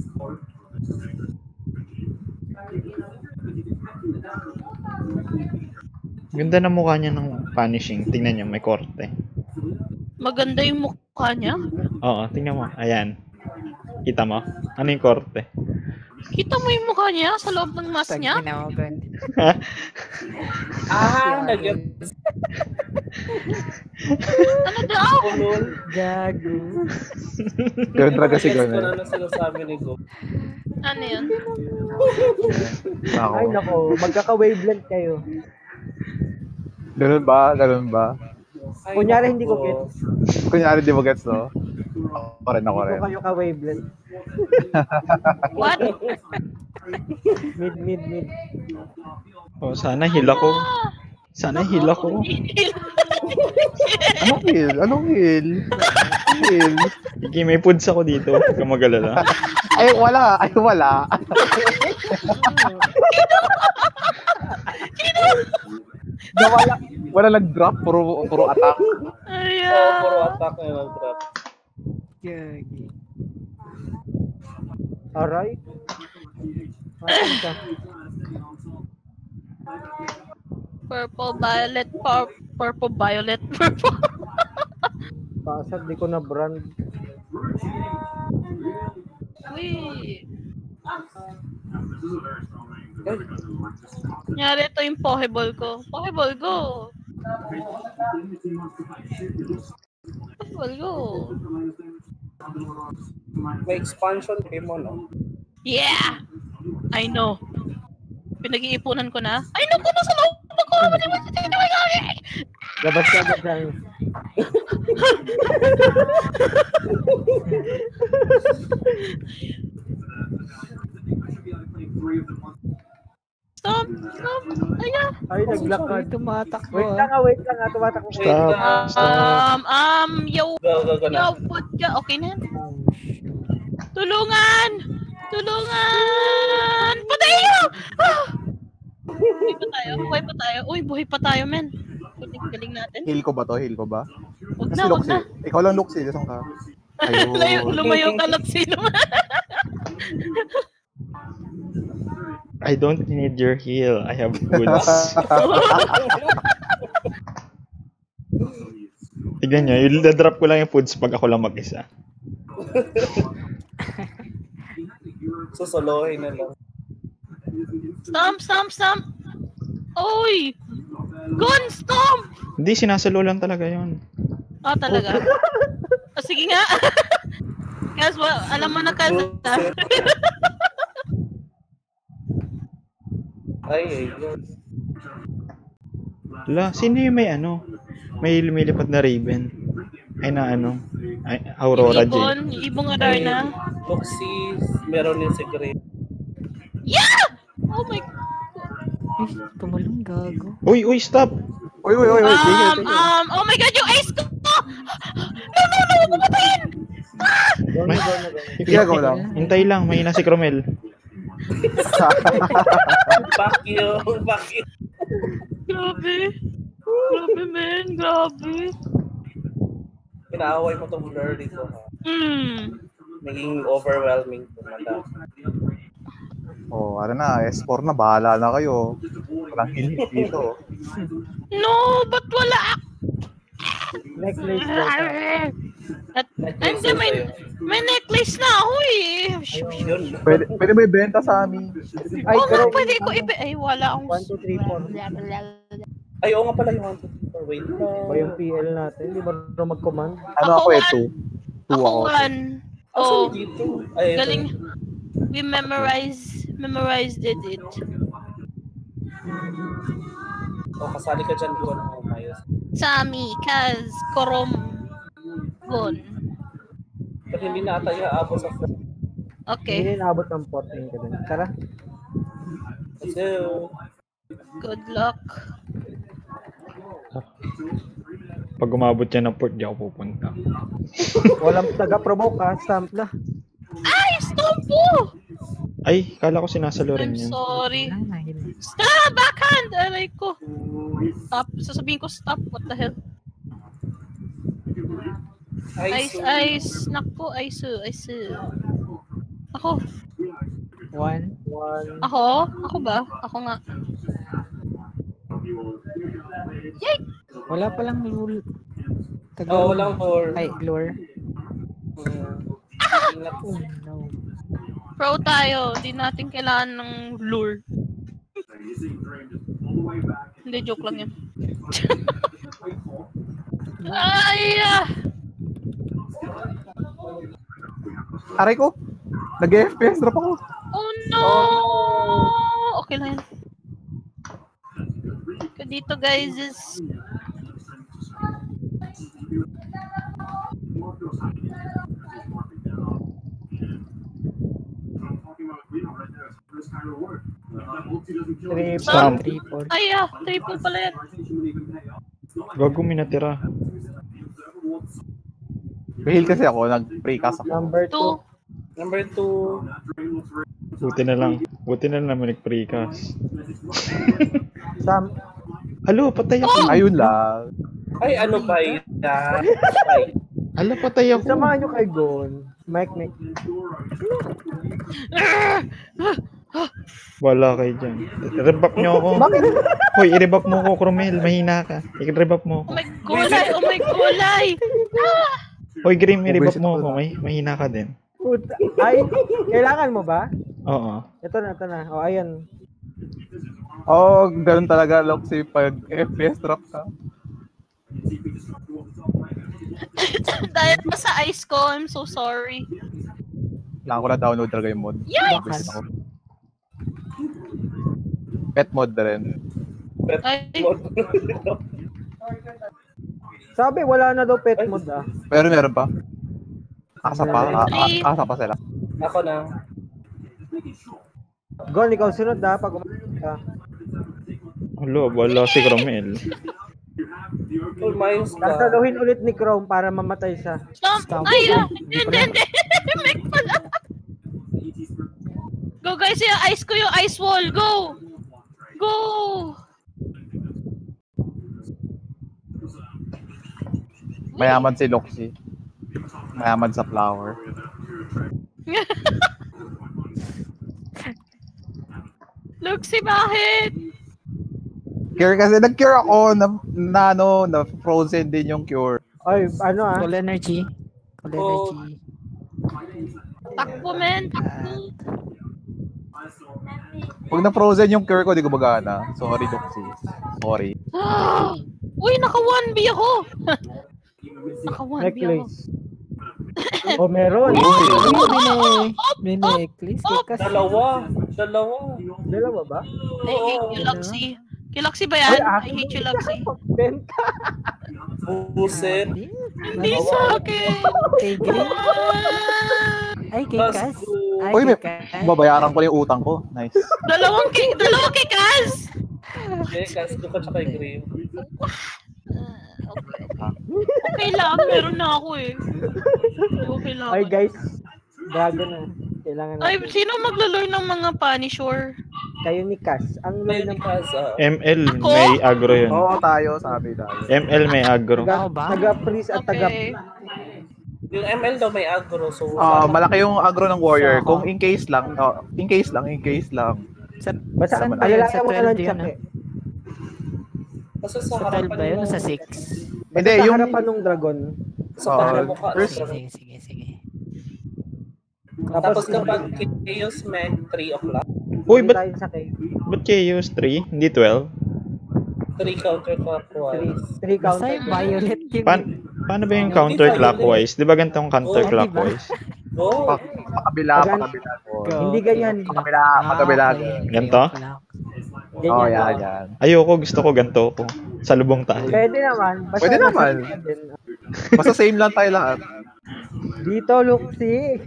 Ganda na mukha niya ng punishing. Tingnan niyo, may korte. Maganda yung mukha niya. Oo, tingnan mo. Ayan. Kita mo? Ano yung korte? Kita mo yung mukha niya sa loob ng mask Tag niya? ginawagan. Ah, nag- Ano daw? Ulol. Gago. Ganun talaga si Gets ko na Gunner. na sinasabi ni Go. Ano yun? Ako. Ay nako, magkaka-wavelength kayo. Ganun ba? Ganun ba? Ay, Kunyari, nako. hindi ko gets. Kunyari di mo gets, no? Ako rin, ako Hindi rin. ko kayo ka-wavelength. What? Mid, mid, mid. Oh, sana heal ako. Sana heal ako. Anong heal? Anong heal? Anong heal? Iki, may foods ako dito. Huwag kang mag-alala. Ay, wala. Ay, wala. Nawala. Wala nag-drop. Puro, puro attack. Oh, Ayan. puro attack na nag-drop. Gagi. Aray. Asan ka? Purple, violet, pur- purple, violet, purple. Pasad, di ko na brand. Uy. Nyari ito yung Pokeball ko. Pokeball go! Pokeball go! May expansion game mo, no? Yeah! I know. Pinag-iipunan ko na. Ay, naku, nasa loob ako! Labas ka agad sa akin. Stop! Stop! Ayan! Ay, naglakad. Ay, tumatakbo. Wait lang ah, wait lang ah. Tumatakbo ko. Wait Stop. lang. Um, um, yo, Go, go, go na. yo, what ka? Okay na yan. Tulungan! Tulungan! Patay niyo! Ah! Buhay pa tayo, buhay pa tayo. Uy, buhay pa tayo, men. Galing, galing natin. Heal ko ba to? Heal ko ba? Huwag Kasi na, huwag Luxie. na. Ikaw lang Luxie. Lasang ka. Layo, Ayun. lumayo ka lang sino man. I don't need your heal. I have foods. Tignan nyo, yung drop ko lang yung foods pag ako lang mag-isa. Susolohin na lang. Stomp, stomp, stomp! Oy! Gun, stomp! Hindi, sinasalo lang talaga yun. Oh, talaga? Oh, sige nga. Guys, well, alam mo na kasi. Ay, ay, ay. Wala, sino yung may ano? May lumilipad na Raven. Ay na ano? Ay, Aurora J. Ibon, ibong Adarna. Luxie, meron din si Grey. Yeah! Oh my God. Ay, tumalong gago. Uy, uy, stop! Uy, uy, uy, uy. Tigil, Um, tigil. um, oh my God, yung ice ko! No, no, no, huwag mo patayin! May, Ginagawa lang. hintay lang, may na si Cromel. Fuck you, fuck you. Grabe. Grabe, man. Grabe. Pinaaway mo tong blur dito, ha? Hmm. Naging overwhelming to mata. Oh, ano na, S four na, bahala na kayo. Walang heal dito. No, ba't wala? Necklace daw. At, hindi, may, may necklace na ako eh. Yun. Pwede, pwede mo ibenta sa amin. Ay, Oo nga, pero pwede ko ibe... Ay, wala akong... one, two, three, four. Ay, oo nga pala yung one, two, three, four. Wait Ba yung lang. P L natin? Hindi ba rin mag-command? Ano Ako ako eh, one. two. Two Ako ako. one. Asan Oh, dito? Ay, ito. galing. We memorize, memorized it. it. Oh, kasali ka dyan, Gon. Oh, mayos. Sami, Kaz, Korom, Gon. Pero hindi na ata iaabot sa first. Okay, Hindi na inabot ng fourteen ka dun. Tara. Kasi, good luck. Pag umabot yan ng port, di ako pupunta. Walang taga-provoke ha. Stamp na. Ay, stop po! Ay, kala ko sinasalo rin I'm yun. sorry. Ah, hindi. Stop! Backhand! Aray ko. Stop. Sasabihin ko stop. What the hell? Ice, ice. Naku, ice, ice. Ako. One. One. Ako? Ako ba? Ako nga. Yay! Wala palang lul. Taga oh, walang four. Ay, lure. Naku. Oh, no. Pro tayo. Hindi natin kailangan ng lure. Hindi, joke lang yun. Ay! ah! Aray ko! Nag-F P S drop ako. Oh no! Okay lang yan. So dito guys is... Three. Stamp. Three, four. Ay ah! Triple pala yan. Gago, minatira. Heal kasi ako, nag-precast ako. Number two. Two. Number two. Buti na lang. Buti na lang naman nag-precast. Sam. Halo, patay ako. Ayun lang. Ay, ano ba yan? Ay, Hala, patay ako. Samahan nyo kay Gon. Mike, Mike. Wala kayo dyan. I-rebap nyo ako. Hoy, i-rebap mo ako, Cromel. Mahina ka. I-rebap mo Oh ako. my gulay! Oh my gulay! Ah! Hoy, Grim, i-rebap mo ako. May, mahina ka din. Puta. Ay, kailangan mo ba? Oo. Ito na, ito na. O, ayan. Oo, oh, ganun talaga, Loxy, pag F P S drop ka. Dahil pa sa ice ko, I'm so sorry. Kailangan ko na download talaga yung mod. Yikes! Ako. Pet mod na rin. Ay, Sabi, wala na daw pet mode ah. Pero meron pa. Asa pa, a- Three. a- asa pa sila. ako na. Gon, ikaw sunod ha. Pag umalit ka. Halo, wala si Cromel. Oh, mayos ka. Sasaluhin ulit ni Chrome para mamatay siya. stomp! Ay ah! Hindi, hindi, hindi! Make pala! Go guys, yung ice ko yung ice wall! Go! Go! Mayaman si Loxy. Mayaman sa flower. Luxy, bakit? Cure kasi, nag-cure ako na, na ano, na frozen din yung cure. Ay, ano ah? Full energy. Full Oh. energy. Takbo, men. Takbo. Pag na-frozen yung cure ko, di ko magana. Sorry, Luxy. Sorry. Ah! Uy, naka one B ako. Naka one B ako. Necklace. Oh, meron. Uy, may ne- may necklace. Oh, Kasi Dalawa. Dalawa. Dalawa ba? I hate you, Luxy. Kay Luxy ba Ay, yan? I akin. hate you, Luxy. Benta. Buset. Hindi sa akin. Kay Green. Ay, kay Let's Kaz. go. Ay, Uy, may kay Kaz. babayaran ko yung utang ko. Nice. Dalawang kay, dalawang kay Kaz. Eh, kasi ko ka tsaka green. Ah, okay. Okay lang, meron na ako eh. Okay lang. Ay, guys. Dragon na. Kailangan Ay, natin. sino maglo-lure ng mga Punisher? Kayo ni Cass. Ang May lord ng casa. M L, Ako? may agro yun. Oo, tayo. Sabi tayo. M L may agro. taga, Ako ba? taga-priest at taga... Okay. Yung M L daw may agro. So, Ah, malaki yung agro ng warrior. Sa ako. Kung in case lang, oh, in case lang, in case lang. Sa, Basta, saan ba yun? alala Sa mo na lang twelve siya. yun, ah? Kasi sa Sa twelve ba yun? harapan o Sa ng- six? Hindi, Basta yung... harapan ng dragon. Sa Ah, parang mukha. first- Sige, sige, sige. Tapos kapag Chaos Mag, three o'clock. Uy, Hindi ba't, tayo sa cave. ba't Chaos three? Hindi twelve? three Three, counterclockwise. three Basta counter. yung violet yung... Pa paano ba yung counterclockwise? Di ba ganitong counterclockwise? Go! Pa, pakabila, Agan- pakabila. Oh. Go. Hindi ganyan. Pakabila, Ah, pakabila. okay. Ganito? Ganyan. Oh, yan, yan. Ayoko, gusto ko ganito ko. Sa lubong tayo. Pwede naman. Basta Pwede nasa naman. din. Basta same lang tayo lahat. Dito, Luxy.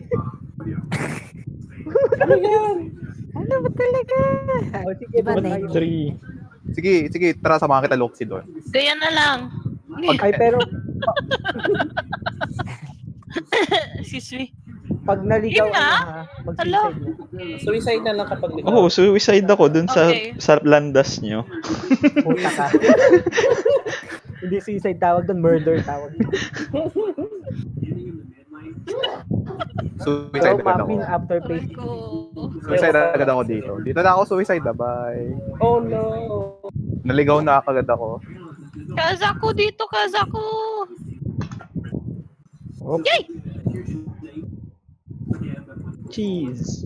Ano yan? Ano ba talaga? O, sige, Iba doon na tayo. yun. Three. Sige, sige, tara samahan kita Luxy doon. Gaya na lang. Ay, pero Excuse me. pag naligaw Yun na? ano ha, mag-suicide na. Suicide na lang kapag ligaw. Oo, oh, suicide ako dun sa Okay. sa landas nyo. Puta ka. Hindi suicide tawag doon, murder tawag. Suicide So, agad ako. muffin after face. Ko. Suicide agad ako dito. Dito na ako suicide na, bye. Oh no! Naligaw na agad ako. Kazako dito, Kazako. Oh, Yay! Cheese.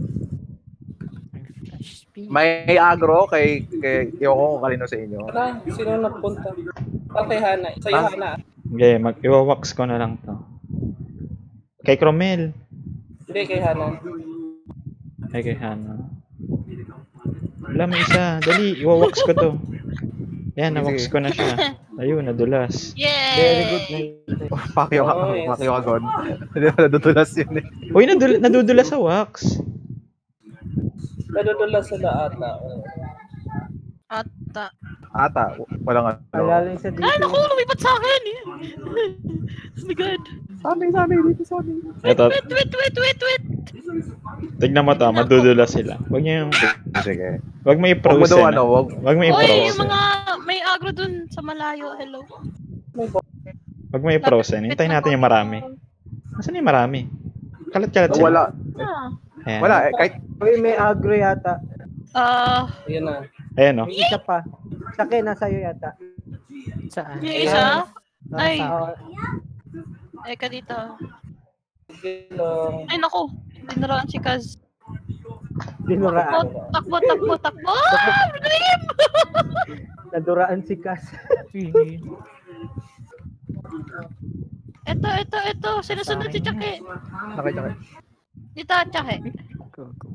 May agro kay kay Yoko ko kanino sa inyo. Tara, sino nagpunta? Ah, kay Hana. Sa'yo, Ah. Hana. Okay, mag iwawax ko na lang to. Kay Cromel. Hindi, kay Hana. Ay, kay Hana. Wala, may isa. Dali, iwawax ko to. Yan, nawax ko na siya. Ayun, nadulas. Yay! very good night. Pakyo ka, Oh, yes. pakyo ka gon. Hindi na nadudulas yun eh. Uy, nadul nadudulas sa wax. Nadudula sila ata. Oh. Ata. Ata, walang ano. Alala yung sa dito. Ay, naku, lumipat sa akin. Oh my God. Sabi, sabi, dito sabi. Ito, Wait, wait, wait, wait, wait. tignan mo to, madudulas sila. Huwag niyo yung, Sige. huwag mo Huwag mo i-frozen. daw ah. ano, wag. Huwag mo Uy, yung i-frozen. mga may agro dun sa malayo. Hello. Huwag mo i-frozen. Hintayin natin yung marami. Nasaan yung marami? Kalat-kalat sila. Wala. Ah. Ayan. Wala, eh, kahit Uy, may agro yata. Ah, Ayan na. Ayan, oh. May isa pa. Sake, nasa iyo yata. Saan? yung isa? Ay, Oo. eka dito. Sige lang. Ay, naku. Dinaraan si Kaz. Dinuraan. Takbo, takbo, takbo. Ah, dream! Naduraan si Cass. Ito, ito, ito. Sinusunod si Chake. nakita ko. Dito, Chake. Go, go.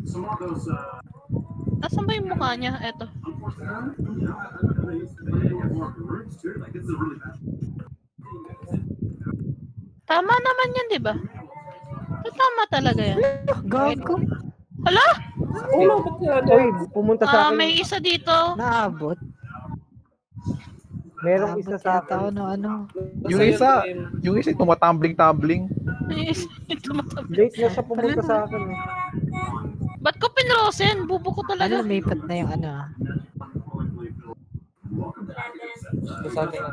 Nasaan ba yung mukha niya? Ito. Tama naman yan, di ba? Tama talaga yan. Gago. Hala? Oh, no, ba't yan? Uy, pumunta sa Ah, akin. may isa dito. Naabot. Merong Naabot isa sa yata ako akin. no ano. Yung isa, yung isa tumatumbling-tumbling. May isa dito matabi. Late na siya pumunta sa akin. eh. Ba't ko pinrosen? Bubo ko Ano, talaga. lumipat na yung ano ah. Sa akin.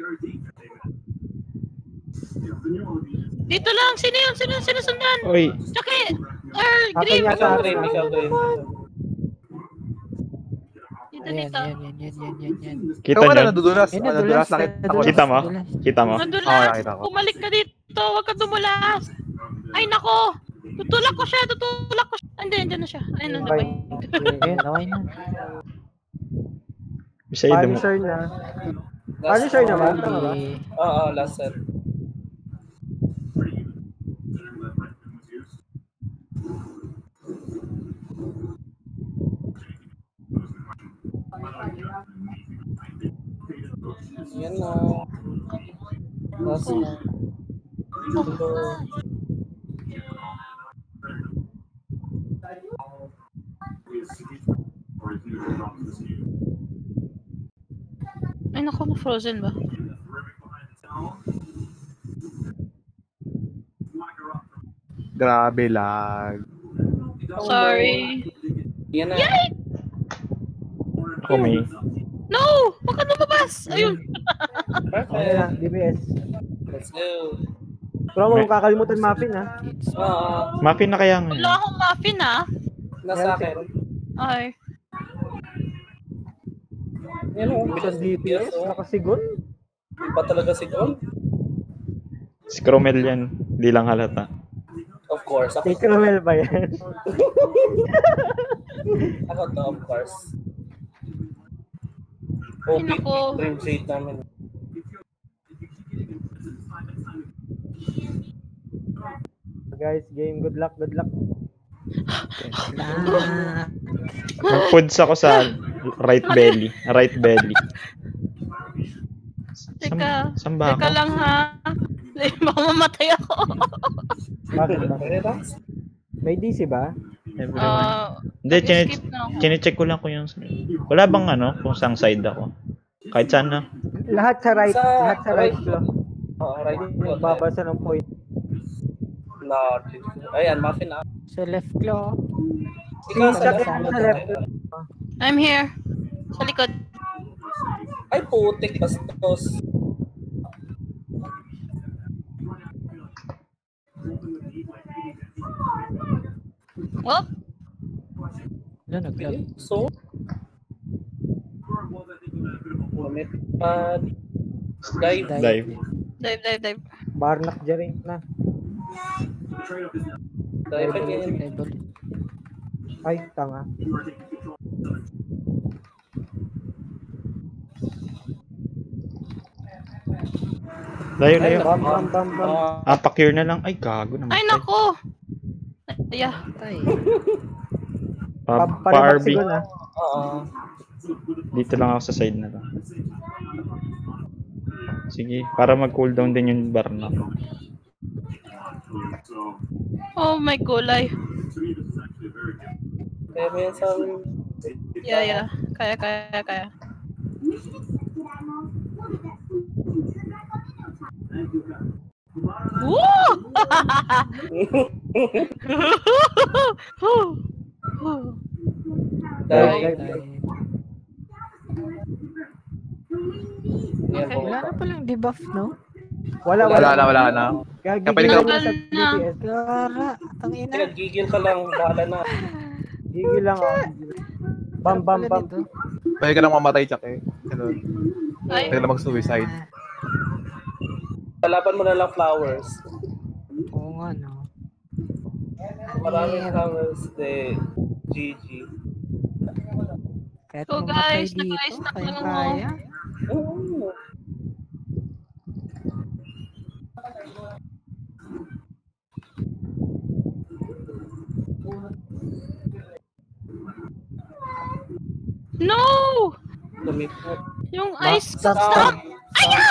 Dito lang. Sino yun? Sino yung sinusundan? Uy, Chake! Or Akin Grim? yata. Ikaw, Grim. Ikaw, Grim. Dito, Ayan, dito. yan, yan, yan, yan, yan, yan. Kita Ikaw wala niyo? nadudulas. Yan, Nadudulas. nadulas, Nakita ko. nadulas. Kita mo? Nadulas. Kita mo? Nadulas. Oo, nakita ko. Bumalik ka dito. Huwag ka dumulas. Ay, nako. Tutulak ko siya. Tutulak ko siya. Hindi, andyan na siya. Ayun, nandun pa. Ayan, okay na. Bisa mo. Punisher na. Punisher naman. Tama ba? Hindi. Oo, last set. Yan na. Last na. Ay, nako. Na-frozen ba? Grabe lag. Sorry. Yan na. Ako may. No! Huwag ka lumabas! Ayun. Okay na, Perfect. D B S. Let's go. Pero huwag mong kakalimutan muffin ha. Oo. Muffin na kaya ngayon. Wala akong muffin, ah. Nasa akin. Ay. Yan o. Isang D P S, nakasigon. Iba talaga si Gold. Si Cromel yan. Hindi lang halata. Of course. Ako, Kay Cromel ba yan? ako to, of course. Ay, O P, nako. dream shade namin. Guys, game. Good luck, good luck. Ah, Nag-foods ako sa right belly. Right belly. Teka. Saan ba Teka ako? lang, ha? Mamamatay ako. Bakit ba? Relax. May D C ba? Everyone. Ah, Hindi, chine- skip na ako. chine-check ko lang kung yung... Wala bang ano, kung saan side ako. Kahit saan na. Lahat sa right, Sa lahat sa right right. flow. Oo, right. Nagbabasa ng point. No. Ayan, muffin na. sa left claw. Ikaw sa Check left. sa left. I'm here. Sa likod. Ay, putik. Bastos. Oh, Ano, nag-lag. So, lumipad. Dive. Dive. dive, dive, dive. Barnak dyan na. Dive again. Dive ulit. Ay, tanga. Layo, layo. Bam, bam, bam, bam. Ah, Ah, pa-cure na lang. Ay, gago naman. Ay, nako. Ay, ah. Tay. Pa, Pa- pa-R B. Sigon, ha? Oo. Dito lang ako sa side na lang. Sige, para mag-cooldown din yung bar na. Oh, my kulay. Kaya mo yan sa... Yeah, yeah. Kaya, kaya, kaya. Woo! Dive. Dive. Tay. Yan, Okay. Wala na palang debuff, no? Wala, Wala na, wala na. Gagigil Kapalik lang ako. sa D P S. Gara. Ang ina. Pinag-gigil ka lang. Bahala na. Gigil lang ako. Bam, bam, Wala bam. dito. Pwede ka nang mamatay, Chuck eh. Ganun. Ay, Pwede ka na mag-suicide. Ah, Palaban mo na lang flowers. oo nga, no. Maraming Ayan. flowers. De, G G. Kahit So, mamatay guys, dito, naka-stack kaya lang ako. kaya. Oo. no! Lumipot. Yung Ma- ice stop, stop! stop. Aya!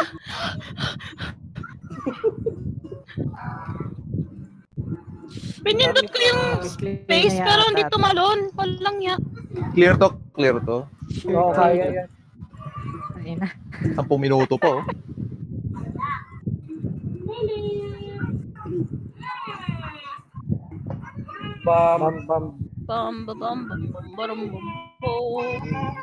Pinindot ko yung space pero hindi tumalon. Walang ya. Clear to, clear to. Oo, kaya yan. Ayun na. Sampung minuto pa, oh. Bam. Bam, bam. Bam, bam, bam, bam, bam, bam, bam, bam.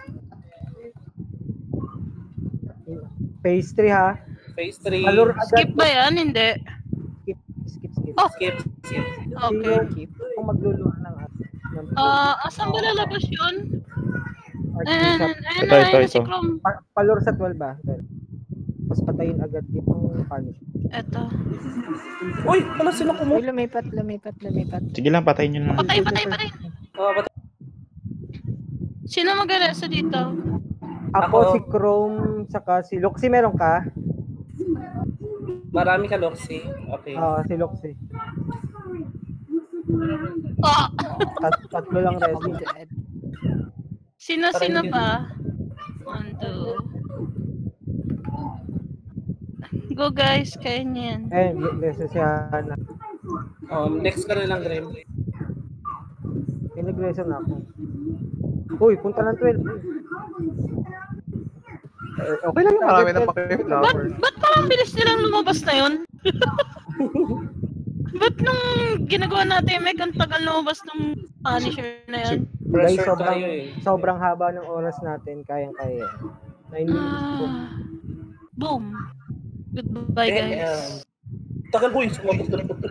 Phase three ha. Phase three. Alur agad. Skip ba yan? Hindi. Skip, skip, skip. Oh, Skip. Skip. okay. Sino kung magluluha ng ng Ah, asan ba lalabas yun? Arch Ayan, Bishop. ayan Ito, na, ito, ayan na si ito. Chrome. Pa- palor sa twelve ba? Tapos patayin agad yung punish. Eto. Uy, wala sila kumo. Uy, lumipat, lumipat, lumipat. Sige lang, patayin nyo na. Patay, patay, patay. Oh, ba't Sino mag-aresa dito? Ako, Ako. si Chrome, saka si Loxy, meron ka? marami ka, Loxy? Okay. Oo, si Loxy. Oh! Tat- tatlo lang ready. Sino, sino pa? One, two. Go guys, kaya niyan. Eh, nasa si Hana. Oh, next ka na lang, Grim. Integration na ako. Uy, punta ng twelve. Eh, okay lang, marami na Ba't, pakiflower. ba't parang bilis nilang lumabas na yun? Ba't nung ginagawa natin, Meg, ang tagal lumabas ng Punisher na yun? Guys, Pressure sobrang, tayo eh. sobrang haba ng oras natin. Kayang-kaya. nine minutes po. Ah, boom. Goodbye, Eh, guys. um, tagal ko yung sumabot ko na po.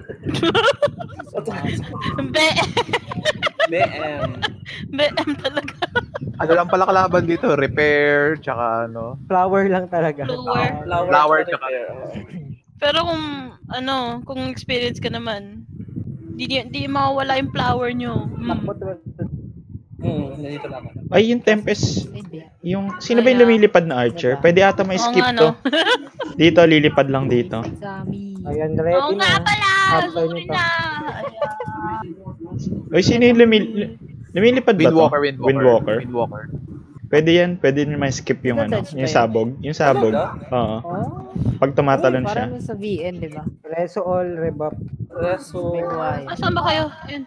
Be! B M. B M talaga. Ano lang pala kalaban dito? Repair, tsaka ano? Flower lang talaga. Flower. Flower, Flower tsaka tsaka- repair, oh. Pero kung, ano, kung experience ka naman, di, di, di mawawala yung flower nyo. Takbo Mm. twelve. Hmm, nandito na ako. Ay, yung Tempest. Hindi. Yung, sino ba yung lumilipad na archer? Pwede ata may Oo skip nga, to. no? Dito, lilipad lang dito. Sami. Ayan, Oo ready nga na. pala! After Sorry nito. na! Oy, sino yung lumil lumilipad ba to? Windwalker, Windwalker. Windwalker. Windwalker. Pwede yan. Pwede nyo may skip yung ano. Dodge ba Yung yun? sabog. Yung sabog. Talaga? Oo. Oh. Pag tumatalon siya. Parang sa V N, di ba? Reso all, rebuff. Reso. May Y. Asan ba kayo? Ayun.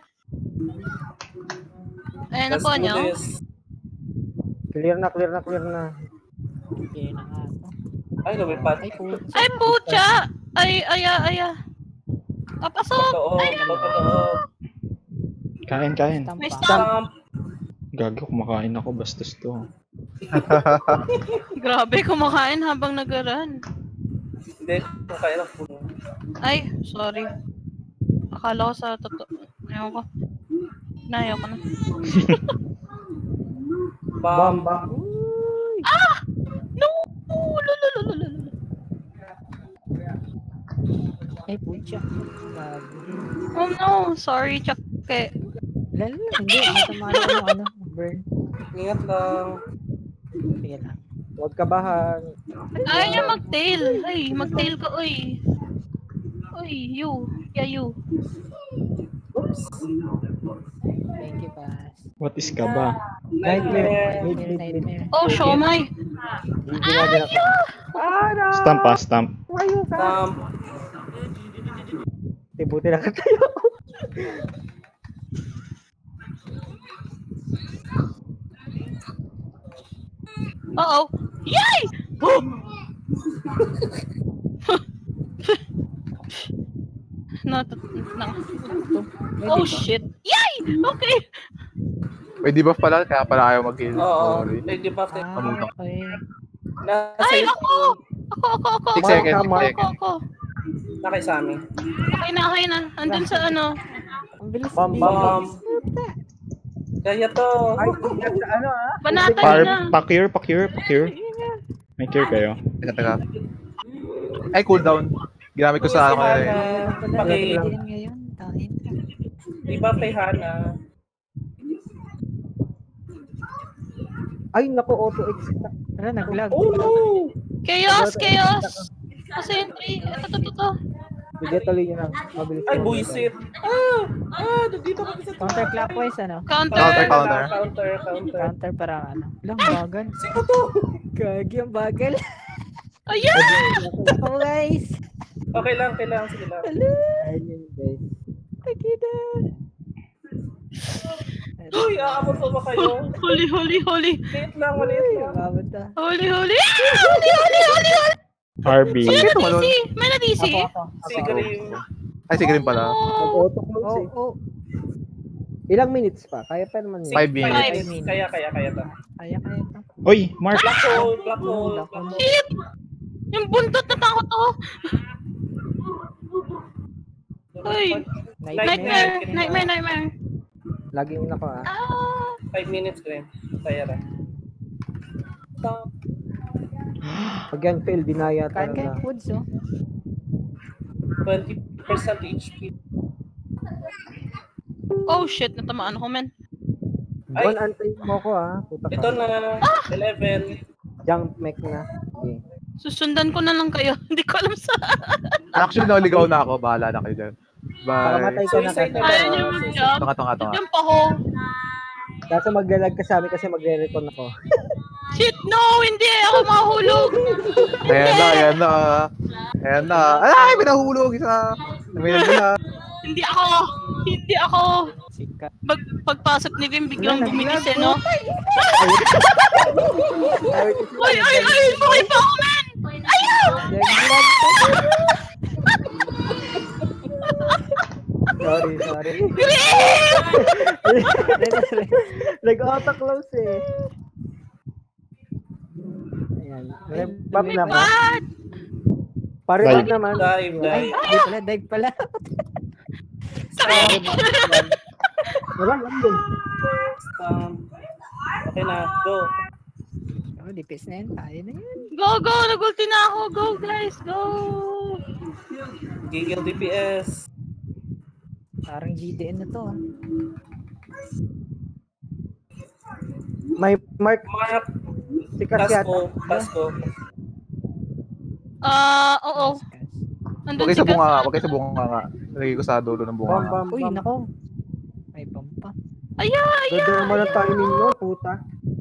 Ayan na po nyo. Clear na, clear na, clear na. Yun na nga to. Ay, lumipad. Ay, po. Ay, pucha! Ay, aya, aya. Papasok! Totoo, totoo. Kain, kain. May Tampa. stamp. Stamp. Gago, kumakain ako. Bastos to. Grabe, kumakain habang nagaran. Hindi, kung kaya lang puno. Ay, sorry. Akala ko sa totoo. Ayaw ko. Nayaw ko na. Bam. Bam, bam. No! Lululululul. Ay, pucha. Gago. Oh no! Sorry, Chucky. Lalo lang, hindi. Matama na yung ano, burn. Ingat lang. Sige lang. Huwag kabahan. Ayaw niya mag-tail. Ay, mag-tail ka, oy. Oy, you. Yeah, you. Thank you, Pass. What is ka ba? Nightmare. Mid, Nightmare, mid, mid. nightmare. Oh, siomay. Hindi na din ako. Ara! Stamp pa, stamp. Ayun ka. Stamp. Tibuti na ka tayo. Uh-oh. Yay! Boom! no, no. Oh, shit. Yay! Okay. May debuff pala, kaya pala ayaw mag-heal. Oo. Sorry. May debuff din. Ah, okay. Nasa Ay, iyo. ako! Ako, ako, ako. Six Ako, seconds, ako, six ako, seconds. ako. Nakay sa amin. Okay na, okay na. Andun sa ano. Ang bilis. Bam, din. bam, Bam. Kaya to. Ay, ingat sa ano ah. Banatan Par, na. pa-cure, pa-cure, pa-cure. May cure kayo. Teka, teka. Ay, cooldown. Ginamit ko sa ano kaya yun. Wala, Paki- hindi rin ngayon. Tangin. Debuff kay Hana. Ay, naku, auto-exit. Wala, nag-lag. Oh no! Chaos, chaos. Kasi entry. Ito, ito, ito, ito. Sige, tuloy nyo lang. Mabilis Ay, lang. buisit. Ah! Ah! Nandito kami sa Counterclockwise, ano? Counter. Counter, counter. Counter, counter. Counter para ano. Lang bagal. Sino to? Gagi ang bagal. Ayan! Oh, guys. Okay lang, okay lang. Sige lang. Ayun yun, guys. Takida. Uy, aabot po ba kayo? Huli, huli, huli. Wait lang, maliit lang. Mababad na. Huli, huli. Ah! Huli, huli, huli, huli. R B. May na-D C. May na-D C. Ako, ako. Si Grim. Ay, sige rin pala. Oh. Auto-close Oh, eh. oh. Ilang minutes pa? Kaya pa naman yun. Five minutes. Five minutes. Kaya, kaya, kaya to. Kaya, kaya to. Oy, Mark. Black hole, black hole, black hole. Shit! Yung buntot na takot ako. Uy! Nightmare! Nightmare, nightmare. Laging nako ah. Ah! Five minutes, Grim. Kaya ra. Stop. Pag yan fail, dinaya Kain kayo talaga. foods, oh. twenty percent H P. Oh shit, natamaan ako, men. Ay. Bon, antayin mo ko ha. Puta ka. Ito na. eleven. Jump mech na. Okay. Susundan ko na lang kayo. Hindi ko alam sa... Actually, naligaw na ako. Bahala na kayo dyan. Baka Bye. matay ka na Suicide kasi. na Ayaw niyo mag-jump. Tunga, tunga, tunga. Jump ako. Kaso maglalag ka sa amin kasi magre-recon ako. Shit, no! Hindi! Ako mahulog! Ayan na, ayan na. Ayan na. Ay, pinahulog isa. Naminag na. Hindi ako! Hindi ako! Sika. Pag, pagpasok ni Vim, biglang bumilis eh, no? Ay, ay, ay! Buhay pa ako, man! Ayaw! Sorry, sorry. Grim! Nag-auto-close eh. Ayan. Rebab My naman. God! Parebab Dive. naman. Dive, Ay, dive. dive pala, dive pala. Sakit! Wala lang yun. Um, okay na, go. Oh, dipis na yan. Kaya na yan. Go, go! Nagulti na ako! Go, guys! Go! Giggle D P S. Parang G D N na to, ah. May mark. Mark. Sikat yata. Pasko. Pasko. Ah, oo. Nandun Huwag kayo si sa bunga nga. Gus. Huwag kayo sa bunga nga. Nalagay ko sa dulo ng bunga Bam, nga. bam, Uy, bam. nako. May bump pa. Ayan! Dodor mo lang timing nyo, puta.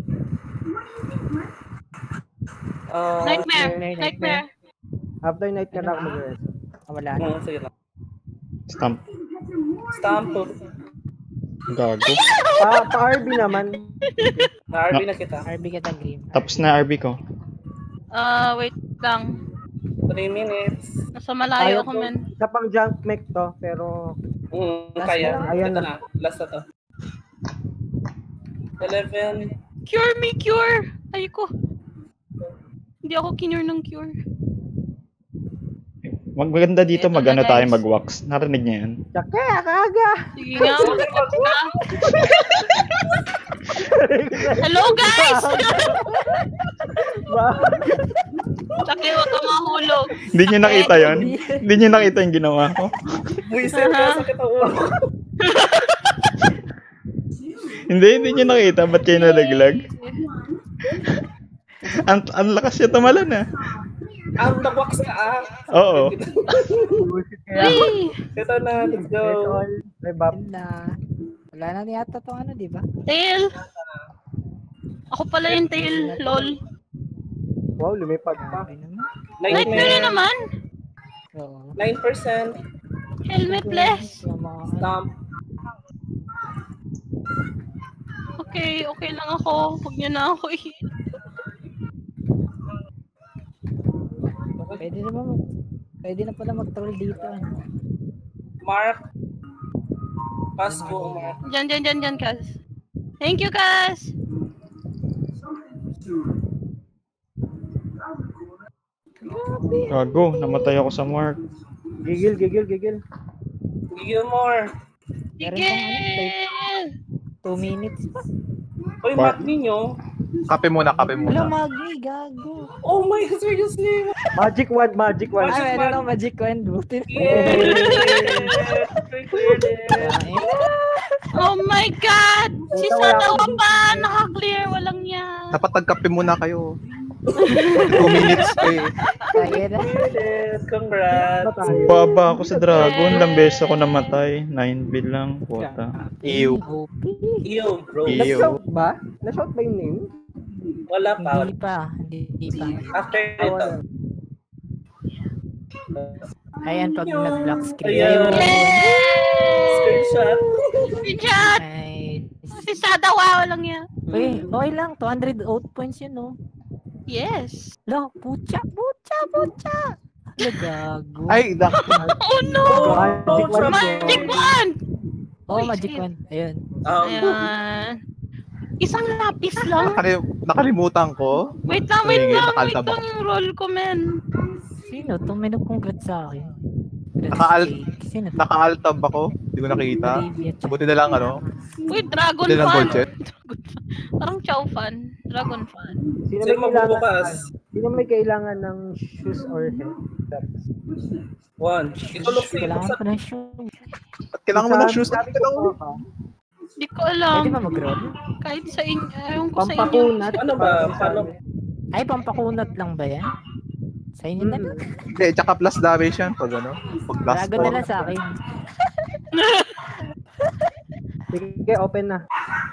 Uh, Nightmare! Nightmare, Nightmare! After night na lang mag-rest. Ah, wala na. Hmm, sige lang. Stamp. Stamp. Gago. Pa, pa-R B naman. Na-R B na kita. R B kita, Grim. Tapos na R B ko. Ah, wait lang. three minutes. Nasa malayo Ayaw ako, ko. man. Isa pang jump mech to, pero Mm, Last kaya. na. Ayan Ito na. na. Last na to. eleven. Cure me, cure! Ay ko. Hindi ako kinure ng cure. Maganda dito Eto mag na, ano tayo guys. mag-wax. Narinig niya yan. tsaka, kaga. Sige nga, mag-watch ka. Hello, guys! Saki, huwag ka mahulog. Hindi niyo nakita yon? Hindi niyo nakita yung ginawa ko? Buisit ka sa kita ulo. Hindi, hindi niyo nakita. Ba't kayo nalaglag? Ang, ang lakas niya tumalan ah. Ang nag-wax ka ah. Oo. Wee! Ito na, let's go. Rebab. Yun na. Wala na yata to ano, di ba? Tail! Ako pala yung tail, lol. Wow, lumipad pa. Okay naman. Nightmare na naman! Oo. nine percent. Helmet less! Yung mga- Stamp. Okay, okay lang ako. Huwag niyo na ako i- Pwede na ba mag- Pwede na pala mag-troll dito. Ano? Mark. Pasko, Mark. Diyan, diyan, diyan, diyan, Kaz. Thank you, Kaz! Gago, namatay ako sa mark. Gigil, gigil, gigil. Giggle more. Meron pang ano, Tigil! Two minutes pa. Uy, Mark. Mark ninyo. Kape muna, kape Wala, muna. Magni, gago. Oh my God, seriously. Magic wand, magic wand. Ay, Magic meron wand. lang magic wand. Buti. Yeah. We cleared it. Oh my God! Si Puta, wala Sadawa akong- pa! Naka-clear, walang yan. Dapat nagkape muna kayo. Two minutes eh. Kaya na. Cleared it. Congrats. Ba tayo? Baba ako sa dragon. Ilang beses ako namatay. nine bill lang. Puta. Ew. O P. Ew, bro. Ew. Na-shout ba? Na-shout ba yung name? Wala pa. Hindi pa. Hindi pa. After ito. Ayan, pag nag-black screen. Ayan. Ayun. Yay! Screenshot. Screenshot! Ay. Si Sadawa, walang yan. Uy, okay lang. two hundred out points yun, no? Yes. Lo, pucha, pucha, pucha. Ano, gago. Ay, dak. Oh no! Magic wand. Magic wand! Oh, Uy, magic shit. wand. Ayun. Um, Ayan. Isang lapis lang. Nakali- nakalimutan ko. Wait lang, wait Sige, lang. Wait nakaltab lang yung roll ko, men. Sino? Itong may nag-congrats sa akin. Naka-alt- Congrats, Sino? to? Naka-altab ako. Hindi ko nakita. Olivia Chan. Buti na lang ano. Uy, dragon Buti na lang fan. gold jet. Dragon fan. Parang chow fan. Dragon fan. Sino may Sino kailangan, magbubukas? sino may kailangan ng shoes or head? One. Ikaw look sa'yo. Kailangan ko ng shoes. At kailangan mo ng shoes. Sabi ko pa. Hindi ko alam. Pwede ba mag-roll? Kahit sa inyo. Ayaw ko sa inyo. Pampakunat. Ano ba? Paano? Ay, pampakunat lang ba yan? Sa inyo na lang. Hindi, tsaka plus damage yan pag ano. Pag plus Dragon na lang sa akin. Sige, open na.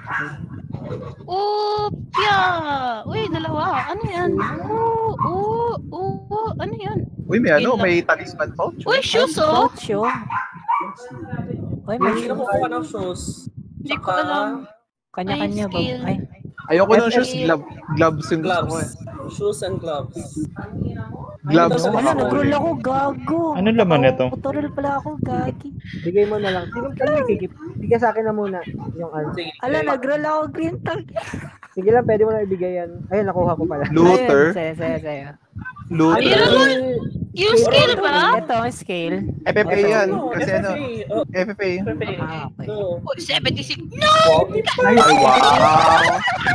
Upya! Uy, dalawa. Ano yan? Oo, oo, oo. Ano yan? Uy, may ano, may talisman pouch. Uy, shoes oh! Coach yun. Uy, may Hindi na shoes. kukuha ng shoes. Hindi ko alam. Kanya-kanya Ay, ba? skill. Ay, Ayoko ng shoes, glove, gloves yung gusto ko eh. Gloves. Shoes and gloves. Gloves. Ay, wala, nag-roll ako, gago. Ano laman nito? Tutorial pala ako, gagi. Bigay mo na lang. Sino ka nagkikip? Bigay sa akin na muna. Yung ano. Sige. Ala, nag-roll ako, green tag. Sige lang, pwede mo na ibigay yan. Ayun, nakuha ko pala. Luther. Ayun, Saya, saya, saya. Luther. Meron yung skill ba? Ito, ang scale. F F A yan. Ano? Kasi ano, F F A. Oh, F F A. F F A. Ah, okay. No. Uy, seventy-six. No! Ay, wow.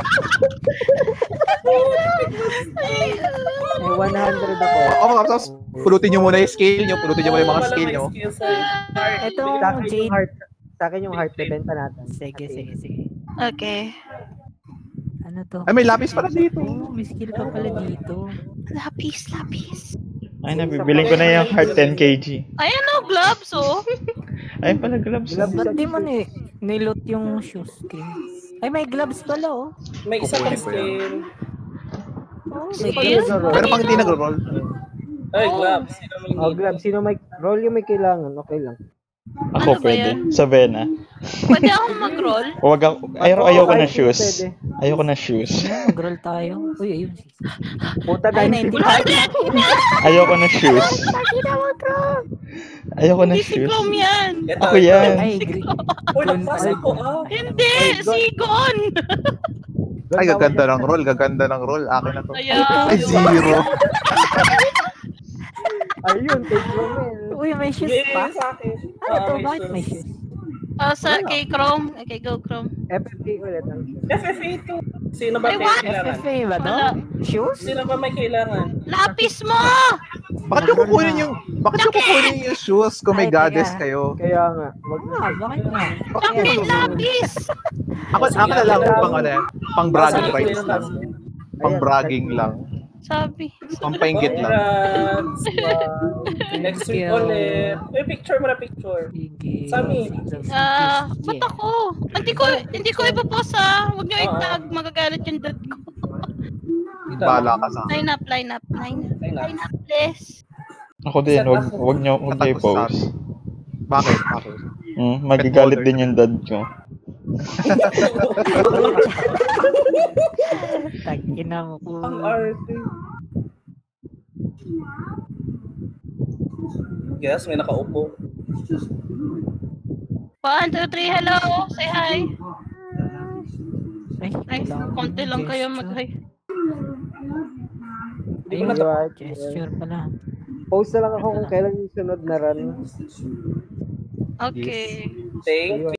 Eh, one hundred ako. Oo, mga kapsas, pulutin nyo muna yung scale nyo. Pulutin nyo muna yung mga skill nyo. Itong Sa akin yung Jade. heart. Sa akin yung heart, bebenta natin. Sige, sige, sige. Okay. Ano to? Ay, may lapis pala dito. Oh, may skill pa pala dito. Lapis, lapis. Ay, nabibiling ko na yung heart ten kilogram. Ayan o, gloves oh. Ay, pala gloves. Gloves. Ba't di mo ni nilot yung shoes scale? Ay, may gloves pala, oh. May isa pang Kukunin ko yan. scale. Oh, Sino pa Yes. nag-roll? Pero pag hindi nag-roll, Ay, gloves. Sino may Oh, gloves. Sino may roll yung may kailangan? Okay lang. Ako Ano ba pwede. yan? Sa Vena. Pwede akong mag-roll? Huwag ako. Ayaw, Oo, ayoko kahit ng shoes. pwede. Ayoko ng shoes. Ano, mag-roll tayo. Uy, ayun. Puta, Ay, dahil naintindihan. Ayoko ng shoes. Ayoko ng Hindi si shoes. Chrome yan. Ito, Ako ito. yan. Ay, green. Uy, nagpasa ko ah. Hindi, si Gon. ay, gaganda ng roll. Gaganda ng roll. Akin na to. Ayan. Ay, zero. Ayun, take Romel. Uy, may shoes Yes, pa. sa akin. Ano Ah, to? may Bakit shoes. may shoes? Ah, sa kay Chrome. Okay, go Chrome. F F A ulit ang shoes. F F A to. Sino ba Ay, may what? kailangan? F F A ba to? Wala. Shoes? Sino ba may kailangan? Lapis mo! Bakit nyo kukunin yung, bakit nyo kukunin yung shoes kung may Ay, teka. goddess kayo? Kaya nga, wag na. Ah, bakit nga? Bakit lapis? Ako, ako na lang kung pang ano yan. Pang bragging Sabi ko rights yun, lang. Pang bragging lang. Sabi. Pang painggit lang. Congrats. Next week ulit. Uy, picture mo na picture. Sige. Sami. Ah, ba't ako? Hindi ko, hindi ko ipapost ah. Huwag nyo Oo. itag. Magagalit yung dad ko. Bala ka sa akin. Line up, line up, line up. Line up. Line up, please. Ako din. Huwag, huwag nyo, huwag nyo Katapos sa i-post. akin. Bakit? Bakit? Hmm, magagalit din yung dad ko. Tag-ina mo po. Ang arte. Yes, may nakaupo. One, two, three, hello. Say hi. Ay, Ay, kailangan ko konti ng lang kayo gesture. mag-hi. Hindi ko Ayun, na Right. gesture pala. Post na lang ako kung kailan yung sunod na run. Okay. Thank you.